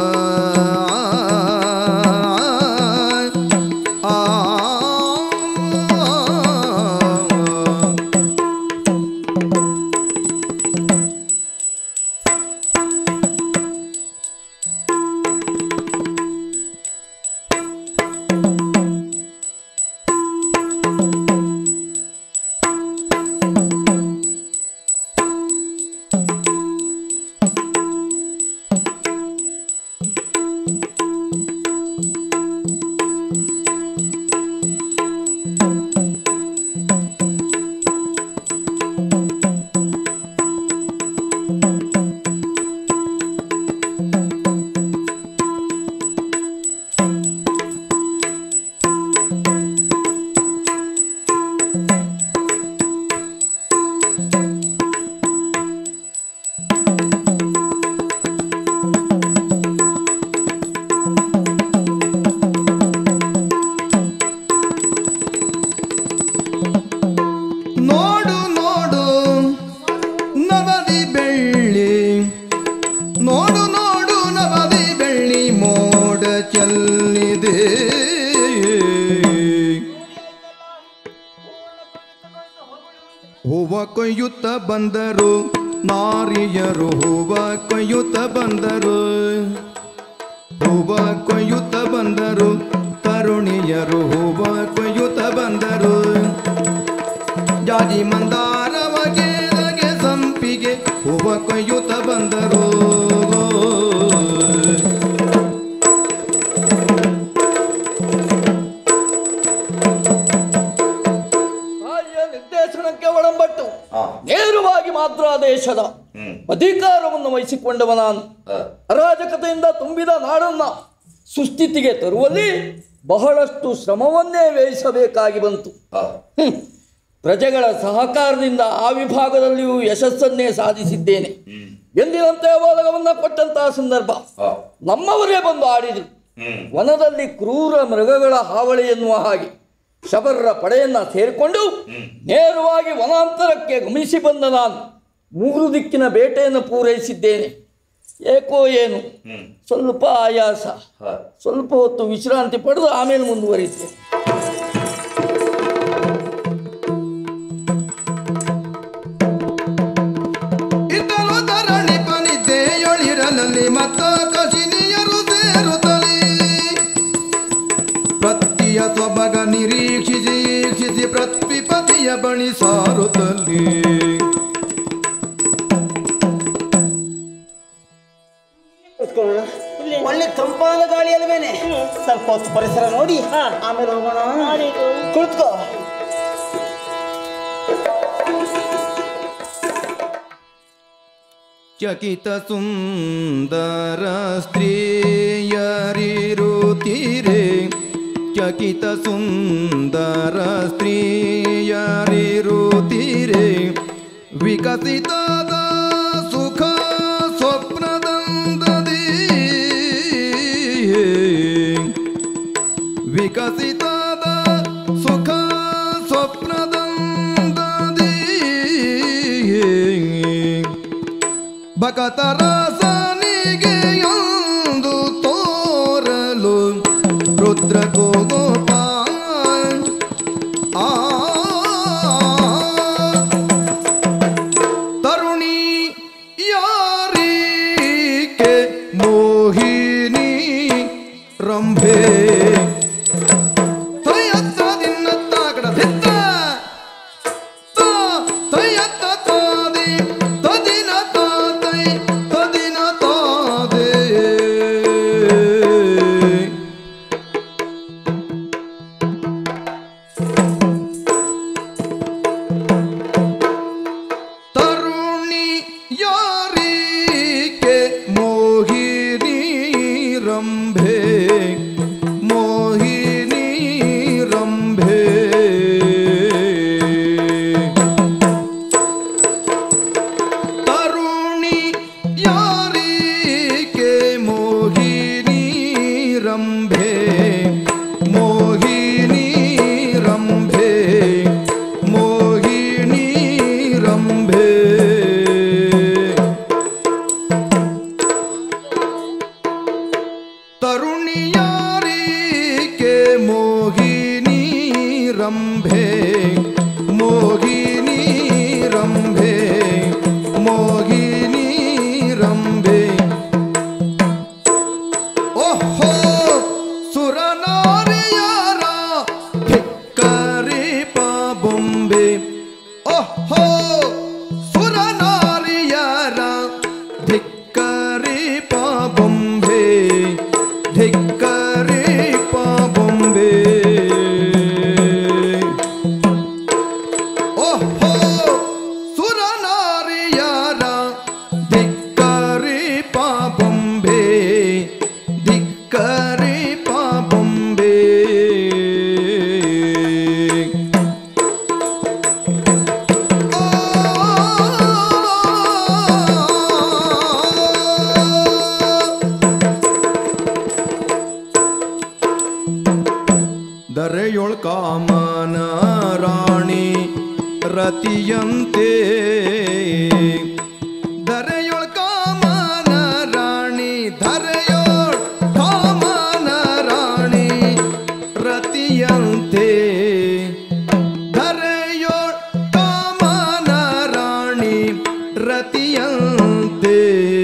ನೋಡು ನೋಡು ನವದಿ ಬೆಳ್ಳಿ ನೋಡು ನೋಡು ನವದಿ ಬೆಳ್ಳಿ ಮೋಡ ಚೆಲ್ಲಿದೆ ಹೂವ ಕೊಯ್ಯುತ್ತ ಬಂದರು ನಾರಿಯರು ಹೂವ ಕೊಯ್ಯುತ್ತ ಬಂದರು ಹೂವ ಕೊಯ್ಯುತ್ತ ಬಂದರು ತರುಣಿಯರು ಹೂವ ಕೊಯ್ಯುತ್ತ ಬಂದರು ಜಾಜಿ ಮಂದಾರವ ಗೆರೆಗೆ ಸಂಪಿಗೆ ಹೂವ ಕೊಯ್ಯುತ್ತ ಬಂದರು ಕಾರ್ಯ ನಿರ್ದೇಶನಕ್ಕೆ ಒಳಂಬಟ್ಟು ನೇರವಾಗಿ ಮಾತ್ರ ದೇಶದ ಅಧಿಕಾರವನ್ನು ವಹಿಸಿಕೊಂಡವ ನಾನು ಅರಾಜಕತೆಯಿಂದ ತುಂಬಿದ ನಾಡನ್ನ ಸುಸ್ಥಿತಿಗೆ ತರುವಲ್ಲಿ ಬಹಳಷ್ಟು ಶ್ರಮವನ್ನೇ ವ್ಯಯಿಸಬೇಕಾಗಿ ಬಂತು. ಹ್ಮ್. ಪ್ರಜೆಗಳ ಸಹಕಾರದಿಂದ ಆ ವಿಭಾಗದಲ್ಲಿಯೂ ಯಶಸ್ಸನ್ನೇ ಸಾಧಿಸಿದ್ದೇನೆ. ಎಂದಿನಂತೆ ಓಲಗವನ್ನು ಕೊಟ್ಟಂತಹ ಸಂದರ್ಭ ನಮ್ಮವರೇ ಬಂದು ಆಡಿದರು. ವನದಲ್ಲಿ ಕ್ರೂರ ಮೃಗಗಳ ಹಾವಳಿ ಎನ್ನುವ ಹಾಗೆ ಶಬರ್ರ ಪಡೆಯನ್ನ ಸೇರಿಕೊಂಡು ನೇರವಾಗಿ ವನಾಂತರಕ್ಕೆ ಗಮನಿಸಿ ಬಂದ ನಾನು ಮೂರು ದಿಕ್ಕಿನ ಬೇಟೆಯನ್ನು ಪೂರೈಸಿದ್ದೇನೆ. ಏಕೋ ಏನು ಸ್ವಲ್ಪ ಆಯಾಸ, ಸ್ವಲ್ಪ ಹೊತ್ತು ವಿಶ್ರಾಂತಿ ಪಡೆದು ಆಮೇಲೆ ಮುಂದುವರಿಸಿದೆ. ಇದ್ದಲು ಧರಣಿ ಪನಿದ್ದೆಯೊಳಿರಲಲ್ಲಿ ಮತ್ತ ಕಸಿನಿಯರು ಸೇರುತ್ತಲೇ ಪ್ರತಿಯ ಸ್ವಭಗ ನಿರೀಕ್ಷಿಸಿ ಪ್ರತ್ವಿಪತಿಯ ಬಳಿ ಮಣಿ ಸಾರುತ್ತಲ್ಲಿ ಕೂತ್ಕೊಳ್ಳೋಣ. ಒಳ್ಳೆ ತಂಪಾದ ಗಾಳಿ ಅಲ್ವೇನೆ, ಸ್ವಲ್ಪ ಹೊತ್ತು ಪರಿಸರ ನೋಡಿ ಆಮೇಲೆ ಹೋಗೋಣ. ಕುಳಿತುಕೋ. ಚಕಿತ ಸುಂದರ ಸ್ತ್ರೀಯರಿರುತ್ತೀರೆ, ಚಕಿತ ಸುಂದರ ಸ್ತ್ರೀಯರಿರುತ್ತೀರೆ, ವಿಕಸಿತದ ಸುಖ ಸ್ವಪ್ನದಂದದಿ, ವಿಕಸಿತದ ಸುಖ ಸ್ವಪ್ನದಂದದಿ, ಭಕತರ ಸನಿಗೆ ಎಂದು ತೋರಲು ರುದ್ರ ಗೋಗೋಪ ಆ ತರುಣಿ ಯಾರಿಕೆ ಮೋಹಿನಿ ರಂಭೆ ತಯತ್ತ ದಿನ್ನತ್ತ ಕಡದಿತ್ತ ತಯತ್ತ ತಾದಿ ತದಿನ ತಾತೈ ತದಿನ ತಾದೆ ತರುಣಿ ಯಾರಿಕೆ ಮೋಹಿನಿ ರಂಭೆ ಮೋಹಿನಿ ರಂಭೆ ತರುಣಿ ಯಾರಿಕೆ ಮೋಹಿನಿ ರಂಭೆ ಮೋಹಿನಿ ರಂಭೆ ಮೋಹಿನಿ ರಂಭೆ ತರುಣಿ ಯಾರಿಕೆ ಮೋಹಿನಿ ರಂಭೆ ಮೋಹಿನಿ ರಂಭೆ ಮೋಹಿನಿ ರಂಭೆ ಓಹೋ ಸುರನಾರಿಯರ ಧಿಕ್ಕರಿ ಬೊಂಬೆ ಓಹೋ ಸುರನಾರಿಯರ ಧಿಕ್ಕರಿ ಬೊಂಬೆ ಧಿಕ್ಕರಿ ಬೊಂಬೆ ಓಹೋ ಸುರನಾರಿಯರ ಧಿಕ್ಕರಿ ಬೊಂಬೆ ಧಿಕ್ಕರಿ ಬೊಂಬೆ ದರೆಯೊಳ್ ಕಾಮನ ರಾಣಿ ರತಿಯಂತೆ ದರೆಯೊಳ್ ಕಾಮನ ರಾಣಿ ಧರೆಯೊಳ್ ಕಾಮನ ರಾಣಿ ರತಿಯಂತೆ ಧರೆಯೊಳ್ ಕಾಮನ ರಾಣಿ ರತಿಯಂತೆ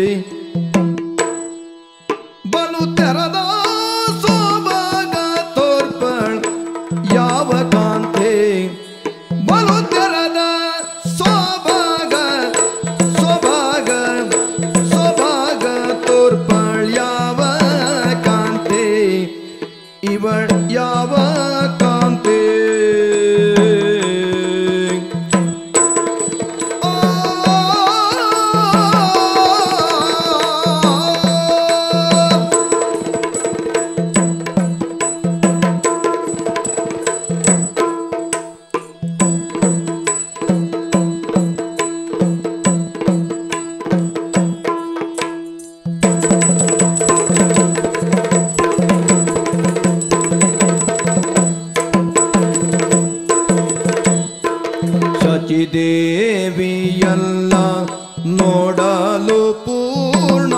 ಬಲು ತೆರದ ಸೋಬಾಗ ತೋರ್ಪಳ್ ಯಾವ ಕಾಂತೆ ಬಲು ತೆರದ ಸೋಬಾಗ ಸೋಬಾಗ ಸೋಬಾಗ ತೋರ್ಪಳ್ ಯಾವ ಕಾಂತೆ ಇವಳ್ ಯಾವ ಕಾಂತೆ ಶಚಿದೇವಿಯಲ್ಲ ನೋಡಲು ಪೂರ್ಣ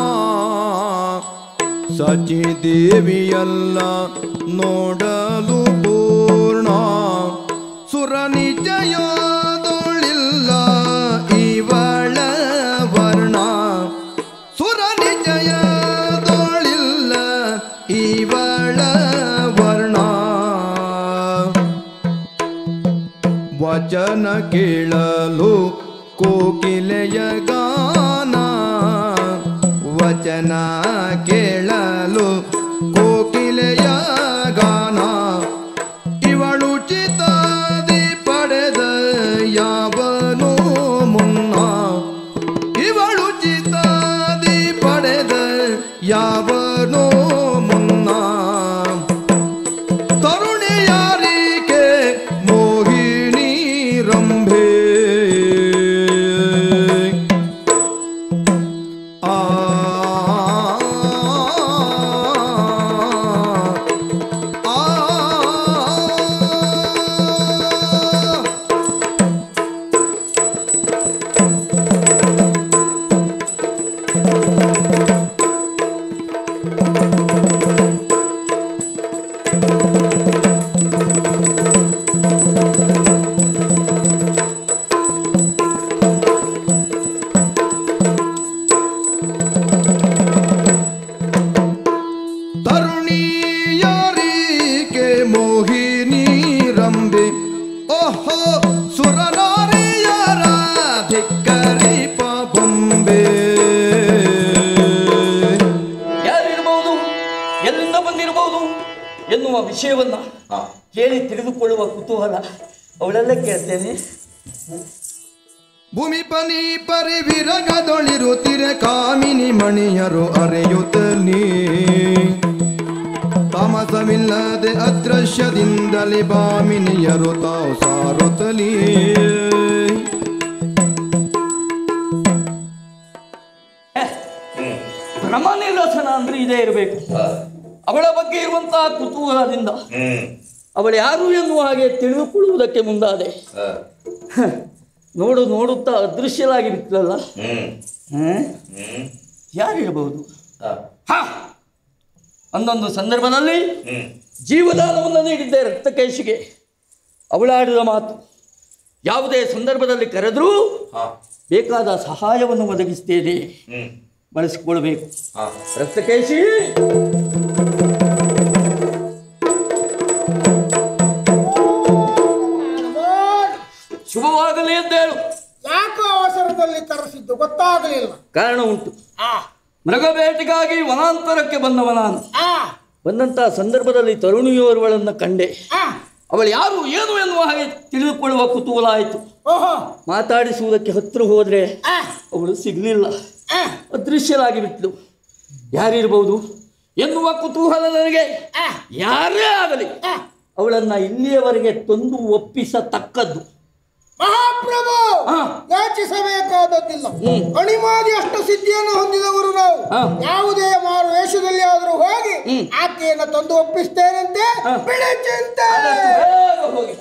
ಶಚಿದೇವಿಯಲ್ಲ ನೋಡಲು ಪೂರ್ಣ ಸುರ ನಿಜಯದೊಳಿಲ್ಲ ಇವಳ ವರ್ಣ ಸುರ ನಿಜಯದೊಳಿಲ್ಲ ಇವಳ ವರ್ಣ ವಚನ ಕೇಳಲು ಕೋಕಿಲೆಯ ಗಾನ ವಚನ ಕೇಳಲು ಕೋಕಿಲೆಯ ಗಾನ ಇವಳು ಚಿತಾದಿ ಪಡೆದ ಯಾವನೋ ಮುನ್ನ ಇವಳು ಚಿತಾದಿ ಪಡೆದ ಯಾವನೋ ಮುನ್ನ ತರುಣಿಯಾರಿಕೆ ಮೋಹಿನಿ ರಂಭೆ ಆ ತರುಣಿಯಾರಿಕೆ ಮೋಹಿನಿ ರಂಬೆ ಓಹೋ ಸುರನಾರಿಯರ ಧಿಕ್ಕರಿಪ ಬೊಂಬೆ ಯಾರಿರಬಹುದು, ಎಲ್ಲಿಂದ ಬಂದಿರಬಹುದು ಎನ್ನುವ ವಿಷಯವನ್ನ ಕೇಳಿ ತಿಳಿದುಕೊಳ್ಳುವ ಕುತೂಹಲ ಅವಳೆಲ್ಲ ಕೇಳ್ತೇನೆ. ಭೂಮಿ ಪನಿ ಪರಿ ವಿರಗದೊಳಿರುತ್ತಿರೆ ಕಾಮಿನಿ ಮಣಿಯರು ಅರೆಯುತ್ತಲೀ ತಾಮಸವಿಲ್ಲದೆ ಅದೃಶ್ಯದಿಂದಲೇ ಬಾಮಿನಿಯರು ತಾವು ಸಾರುತ್ತಲೀ ಭ್ರಮನಿರಸನ ಅಂದ್ರೆ ಇದೇ ಇರಬೇಕು. ಅವಳ ಬಗ್ಗೆ ಇರುವಂತಹ ಕುತೂಹಲದಿಂದ ಅವಳು ಯಾರು ಎನ್ನುವ ಹಾಗೆ ತಿಳಿದುಕೊಳ್ಳುವುದಕ್ಕೆ ಮುಂದಾದೆ. ನೋಡು ನೋಡುತ್ತಾ ಅದೃಶ್ಯಲಾಗಿ ಬಿಟ್ಟಲ್ಲ. ಯಾರಿರಬಹುದು? ಒಂದೊಂದು ಸಂದರ್ಭದಲ್ಲಿ ಜೀವದಾನವನ್ನು ನೀಡಿದ್ದೆ ರಕ್ತಕೇಶಿಗೆ. ಅವಳಾಡಿದ ಮಾತು ಯಾವುದೇ ಸಂದರ್ಭದಲ್ಲಿ ಕರೆದರೂ ಬೇಕಾದ ಸಹಾಯವನ್ನು ಒದಗಿಸ್ತೇನೆ, ಬಳಸಿಕೊಳ್ಬೇಕು. ರಕ್ತಕೇಶಿ ಶುಭವಾಗಲಿ ಎಂದೇಳು. ಯಾಕೋ ಅವಸರದಲ್ಲಿ ಕರೆಸಿದ್ದು ಗೊತ್ತಾಗಲಿಲ್ಲ. ಕಾರಣ ಉಂಟು. ಮೃಗಬೇಟೆಗಾಗಿ ವನಾಂತರಕ್ಕೆ ಬಂದವ ನಾನು. ಬಂದಂತಹ ಸಂದರ್ಭದಲ್ಲಿ ತರುಣಿಯೋರ್ವಳನ್ನು ಕಂಡೆ. ಅವಳು ಯಾರು ಏನು ಎನ್ನುವ ಹಾಗೆ ತಿಳಿದುಕೊಳ್ಳುವ ಕುತೂಹಲ ಆಯಿತು. ಮಾತಾಡಿಸುವುದಕ್ಕೆ ಹತ್ತಿರ ಹೋದ್ರೆ ಅವಳು ಸಿಗ್ಲಿಲ್ಲ, ಅದೃಶ್ಯರಾಗಿ ಬಿಟ್ಲು. ಯಾರಿರಬಹುದು ಎನ್ನುವ ಕುತೂಹಲ ನನಗೆ. ಯಾರೇ ಆಗಲಿ ಅವಳನ್ನ ಇಲ್ಲಿಯವರೆಗೆ ತಂದು ಒಪ್ಪಿಸತಕ್ಕದ್ದು. ಮಹಾಪ್ರಭು, ಯೋಚಿಸಬೇಕಾದದ್ದಿಲ್ಲ. ಅಣಿಮಾದಿ ಅಷ್ಟ ಸಿದ್ಧಿಯನ್ನು ಹೊಂದಿದವರು ನಾವು. ಯಾವುದೇ ಮಾರು ವೇಷದಲ್ಲಿ ಆದರೂ ಹೋಗಿ ಆಕೆಯನ್ನು ತಂದು ಒಪ್ಪಿಸ್ತೇನಂತೆ. ಬಿಡಿ ಚಿಂತೆ. ಹೋಗಿ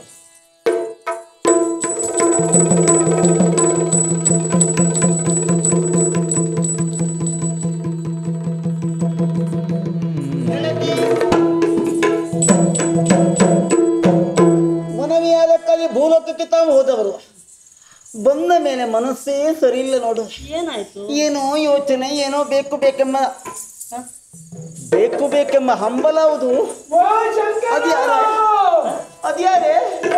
ಮನವಿಯಾದಕ್ಕಾಗಿ ಭೂಲೋಕಕ್ಕೆ ತಾವು ಹೋದವರು ಬಂದ ಮೇಲೆ ಮನಸ್ಸೇ ಸರಿ ಇಲ್ಲ ನೋಡು. ಏನಾಯ್ತು? ಏನೋ ಯೋಚನೆ, ಏನೋ ಬೇಕು ಬೇಕೆಂಬ ಬೇಕು ಬೇಕೆಂಬ ಹಂಬಲವುದು. ಅದ್ಯಾರ ಅದ್ಯಾರೇ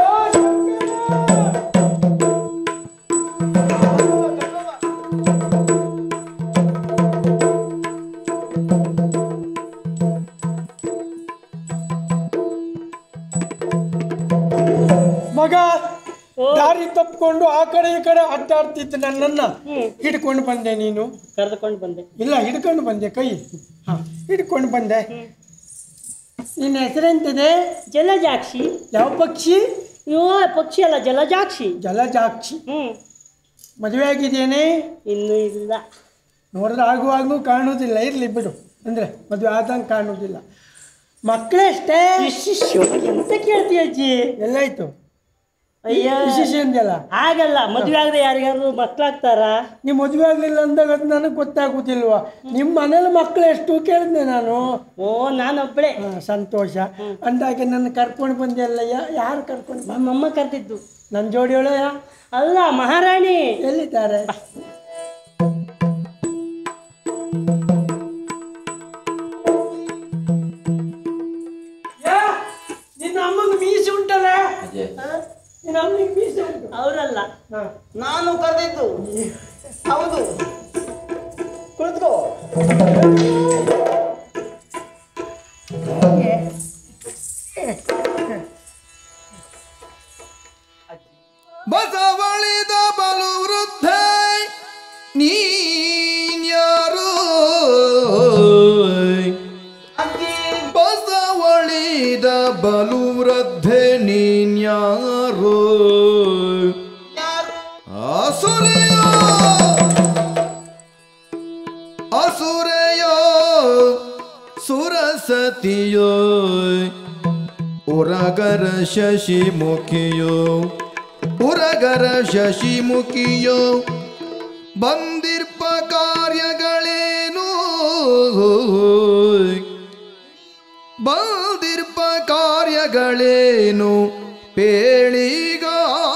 ಮಗ ದಾರಿ ತಪ್ಪಿಕೊಂಡು ಆ ಕಡೆ ಈ ಕಡೆ ಅಡ್ಡಾಡ್ತಿದ್ದು ನನ್ನನ್ನ ಹಿಡ್ಕೊಂಡು ಬಂದೆ. ನೀನು ಕರೆದುಕೊಂಡು ಬಂದೆ? ಇಲ್ಲ, ಹಿಡ್ಕೊಂಡು ಬಂದೆ. ಕೈ ಹ ಹಿಡ್ಕೊಂಡು ಬಂದೆ. ನಿನ್ನ ಹೆಸರೆಂತಿದೆ? ಜಲಜಾಕ್ಷಿ. ಯಾವ ಪಕ್ಷಿ? ಅಯ್ಯೋ, ಪಕ್ಷಿ ಅಲ್ಲ, ಜಲಜಾಕ್ಷಿ. ಜಲಜಾಕ್ಷಿ. ಹ್ಮ್. ಮದುವೆ ಆಗಿದ್ದೇನೆ? ಇನ್ನೂ ಇಲ್ಲ. ನೋಡಿದ್ರೆ ಆಗುವಾಗೂ ಕಾಣುವುದಿಲ್ಲ. ಇರ್ಲಿ ಬಿಡು, ಅಂದ್ರೆ ಮದುವೆ ಆದಂಗೆ ಕಾಣುವುದಿಲ್ಲ. ಮಕ್ಕಳಷ್ಟೇ. ಎಂತ ಕೇಳ್ತೀಯ ಅಜ್ಜಿ? ಎಲ್ಲಾಯ್ತು? ಅಯ್ಯ, ವಿಶೇಷ ಅಂದಲ್ಲ. ಹಾಗಲ್ಲ, ಮದುವೆ ಆಗದೆ ಯಾರಿಗಾದ್ರು ಮಕ್ಕಳಾಗ್ತಾರ? ನೀವು ಮದುವೆ ಆಗ್ಲಿಲ್ಲ ಅಂದಾಗ ಅದು ನನಗೆ ಗೊತ್ತಾಗುದಿಲ್ವಾ? ನಿಮ್ಮ ಮನೇಲಿ ಮಕ್ಕಳು ಎಷ್ಟು ಕೇಳಿದ್ನೆ ನಾನು. ಓ, ನಾನೊಬ್ಬಳೆ. ಸಂತೋಷ. ಅಂದಾಗೆ ನನ್ನ ಕರ್ಕೊಂಡು ಬಂದೆ ಅಲ್ಲ. ಯಾರು ಕರ್ಕೊಂಡು? ನಮ್ಮಮ್ಮ ಕರೆದಿದ್ದು. ನನ್ನ ಜೋಡಿಯೊಳೆಯ? ಅಲ್ಲ, ಮಹಾರಾಣಿ. ಎಲ್ಲಿದ್ದಾರೆ? ನಿನ್ನ ಅಮ್ಮನ ಮೀಸೆ ಉಂಟಲ್ಲ? ನಿನ್ನ ಅಮ್ಮನಿಗೆ ಮೀಸೆ ಉಂಟು. ಅವರಲ್ಲ, ನಾನು ನಾನು ಕರೆದಿದ್ದು. ಹೌದು, ಕುಳಿತುಕೋ. ಬಸವಳಿದ ಬಲು ವೃದ್ಧ ನೀನ್ಯಾರು, ಬಸವಳಿದ ಬಲು ವೃದ್ಧ ನೀನ್ಯಾರು, ಅಸುರೆಯೋ ಅಸುರೆಯೋ ಸುರಸತಿಯೋ ಉರಗರ ಶಶಿಮುಖಿಯೋ ಉರಗರ ಶಶಿಮುಖಿಯೋ ಬಂದಿರ್ಪ ಕಾರ್ಯಗಳೇನು ಬಂದಿರ್ಪ ಕಾರ್ಯಗಳೇನು ಪೇಳಿಗ.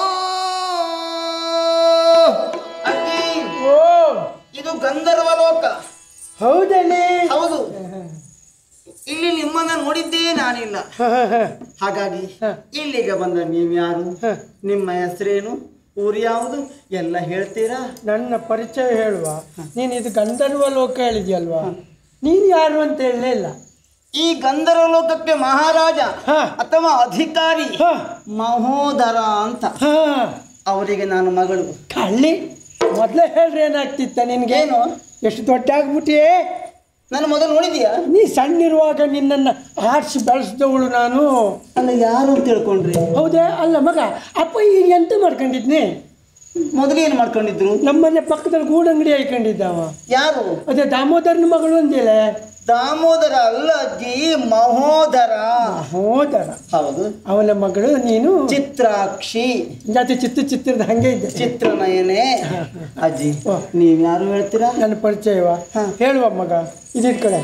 ಇದು ಗಂಧರ್ವ ಲೋಕ. ಹೌದನೇ? ಹೌದು. ಇಲ್ಲಿ ನಿಮ್ಮನ್ನ ನೋಡಿದ್ದೇ ನಾನಿಲ್ಲ. ಹಾಗಾಗಿ ಇಲ್ಲಿಗೆ ಬಂದ ನೀವ್ಯಾರು, ನಿಮ್ಮ ಹೆಸರೇನು, ಊರು ಯಾವುದು ಎಲ್ಲ ಹೇಳ್ತೀರಾ? ನನ್ನ ಪರಿಚಯ ಹೇಳುವ. ನೀನು ಇದು ಗಂಧರ್ವ ಲೋಕ ಹೇಳಿದ್ಯಲ್ವಾ, ನೀನು ಯಾರು ಅಂತ ಹೇಳಲೇ ಇಲ್ಲ. ಈ ಗಂಧರ್ವ ಲೋಕಕ್ಕೆ ಮಹಾರಾಜ ಹ. ಅಥವಾ ಅಧಿಕಾರಿ ಹ. ಮಹೋದರ ಅಂತ. ಹಾ, ಅವರಿಗೆ ನಾನು ಮಗಳು. ಕಳ್ಳಿ ಮೊದಲೇ ಹೇಳ್ರಿ ಏನಾಗ್ತಿತ್ತ ನಿನ್ಗೇನು? ಎಷ್ಟು ದೊಡ್ಡ ಆಗ್ಬಿಟ್ಟಿಯೇ. ನಾನು ಮೊದಲು ನೋಡಿದ್ಯಾ? ನೀ ಸಣ್ಣಿರುವಾಗ ನಿನ್ನನ್ನು ಆರಿಸಿ ಬೆಳೆಸಿದವಳು ನಾನು. ಅಲ್ಲ, ಯಾರು ಅಂತ ತಿಳ್ಕೊಂಡ್ರಿ? ಹೌದೇ? ಅಲ್ಲ ಮಗ, ಅಪ್ಪ ಈಗ ಎಂತ ಮಾಡ್ಕೊಂಡಿದ್ನಿ? ಮೊದಲು ಏನು ಮಾಡ್ಕೊಂಡಿದ್ರು? ನಮ್ಮನೆ ಪಕ್ಕದಲ್ಲಿ ಗೂಡಂಗಡಿ ಹಾಕೊಂಡಿದ್ದವ. ಯಾರು? ಅದೇ ದಾಮೋದರನ ಮಗಳು ಅಂದಿಲ್ಲ? ದಾಮೋದರ ಅಲ್ಲ ಅಜ್ಜಿ, ಮಹೋದರ. ಮಹೋದರ. ಹೌದು. ಅವನ ಮಗಳು ನೀನು ಚಿತ್ರಾಕ್ಷಿ. ಜಾತಿ ಚಿತ್ರ ಚಿತ್ರದ ಹಂಗೆ ಇದ್ದೆ. ಚಿತ್ರನಯನೇ. ಅಜ್ಜಿ ಓ. ನೀವ್ ಯಾರು ಹೇಳ್ತೀರಾ? ನನ್ನ ಪರಿಚಯವ ಹೇಳುವ ಮಗ. ಇದಿರ್ ಕಡೆ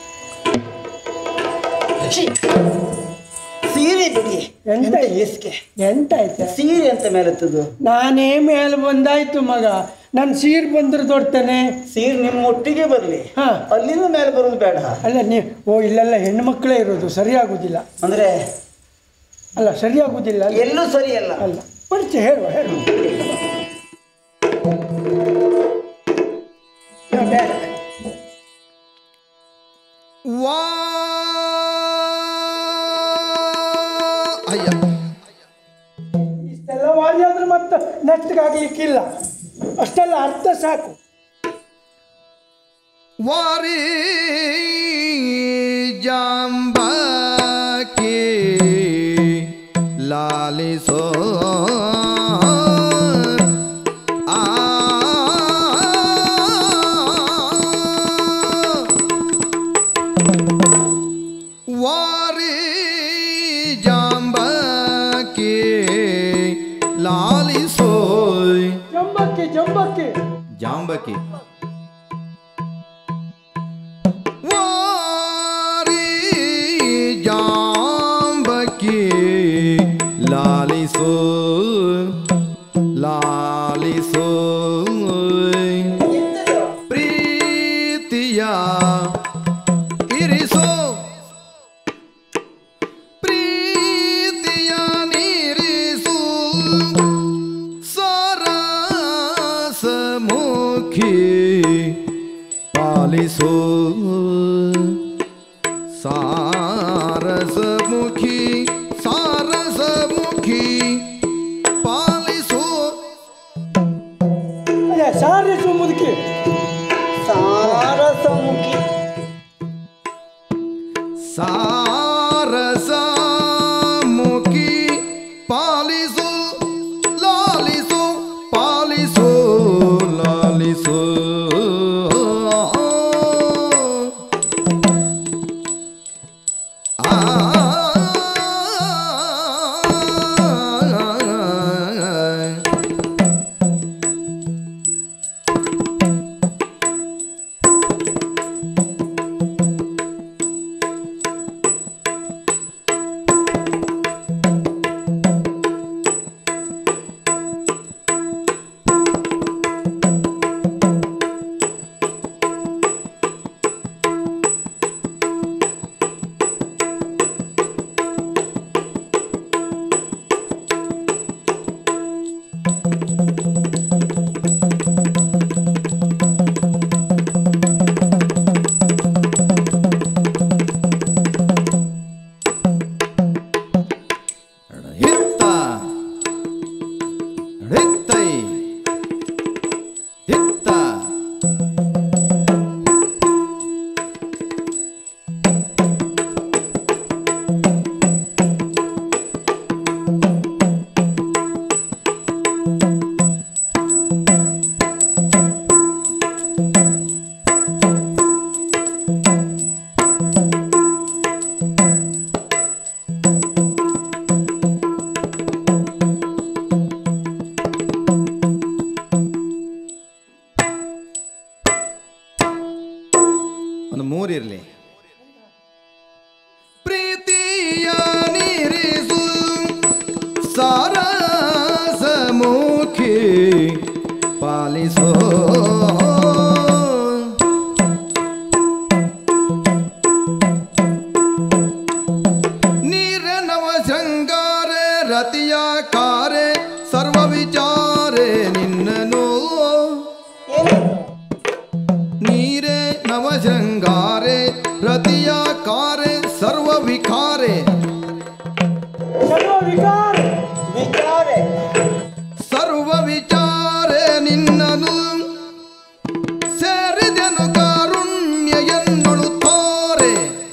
ಸೀರೆ ಬಿಡಿ. ಎಂತ ಎಸ್ಕೆ ಎಂತ ಆಯ್ತ? ಸೀರೆ ಅಂತ ಮೇಲೆತ್ತದು? ನಾನೇ ಮೇಲೆ ಬಂದಾಯ್ತು ಮಗ. ನನ್ನ ಸೀರೆ ಬಂದ್ರೆ ದೊಡ್ತಾನೆ. ಸೀರೆ ನಿಮ್ಮ ಒಟ್ಟಿಗೆ ಬರಲಿ, ಹಾ. ಅಲ್ಲಿಂದ ಮೇಲೆ ಬರೋದು ಬೇಡ. ಅಲ್ಲ ನೀವು, ಓ ಇಲ್ಲೆಲ್ಲ ಹೆಣ್ಣು ಮಕ್ಕಳೇ ಇರೋದು, ಸರಿಯಾಗುದಿಲ್ಲ. ಅಂದ್ರೆ ಅಲ್ಲ ಸರಿಯಾಗುದಿಲ್ಲ. ಎಲ್ಲೂ ಸರಿಯಲ್ಲ. ಅಲ್ಲ ಪರಿಚಯ ಹೇಳುವ ಹೇಳುವ. ಬೇಡ. ವಾ ಅಯ್ಯ, ಇಷ್ಟೆಲ್ಲ ವಾರಿ ಆದ್ರೆ ಮತ್ತೆ ನೆಟ್ಟಗಾಗ್ಲಿಕ್ಕಿಲ್ಲ. ಅಷ್ಟೆಲ್ಲ ಅರ್ಥ ಸಾಕು. ವಾರಿ ಜಾಂಬಕಿ ಲಾಲಿಸೋ ಆ ವಾರಿ ಜಾಂಬಕಿ ಲಾಲಿಸೋ ಜಂಬಕ್ಕಿ ಜಂಬಕ್ಕಿ ಜಾಂಬಕಿ ವಾರಿ ಜಾಂಬಕಿ ಲಾಲಿಸೋ ಲಾಲಿಸೋ ಪ್ರೀತಿಯ ಇರಿಸೋ ಪ್ರೀತಿಯ ನೀರಿಸು ಸರಸಮುಖಿ ಪಾಲಿಸೋ ಸಾರಸಮುಖಿ ಸಾರಸಮುಖಿ ಪಾಲಿಸೋ. ಅದೇ ಸಾರಿಸು ಮುದುಕಿ. ಸಾರಸಮುಖಿ ಸಾರಸಮುಖಿ ಪಾಲಿಸೋ ಲಾಲಿಸೋ ಪಾಲಿಸೋ ಲಾಲಿಸೋ. ಆ ಪಾಲಿಸೋ ನೀರ ನವ ಶೃಂಗಾರೆ ರತಿಯ ಕಾರೆ ಸರ್ವ ವಿಚಾರೆ ನಿನ್ನನು ನೀರೇ ನವ ಶೃಂಗಾರೆ ರತಿಯ ಕಾರೆ ಸರ್ವ ವಿಕಾರೆ ಸರ್ವ ವಿಚಾರೆ ನಿನ್ನನು ಸೇರಿದೆನು ಕಾರುಣ್ಯ ಎನ್ನಳು ತೋರೆ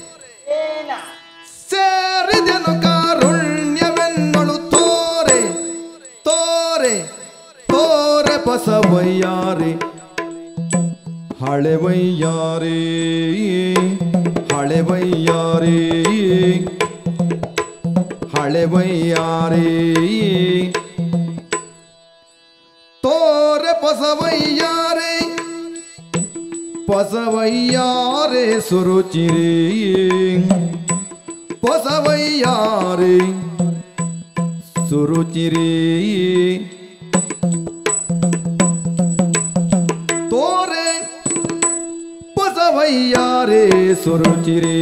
ಸೇರಿದೆನು ಕಾರುಣ್ಯವೆನ್ನಳು ತೋರೆ ತೋರೆ ತೋರೆ ಬಸವಯ್ಯಾರೆ ಹಳೆವಯ್ಯಾರೆ ಹಳೆವಯ್ಯಾರೆ ಹಳೆವಯ್ಯಾರೆ ತೋರೆ ಬಸವಯ್ಯಾರೆ ಬಸವಯ್ಯಾರೆ ಸುರುಚಿರೆ ಬಸವಯ್ಯಾರೆ ಸುರುಚಿರೆ ತೋರೆ ಬಸವಯ್ಯಾರೆ ಸುರುಚಿರೆ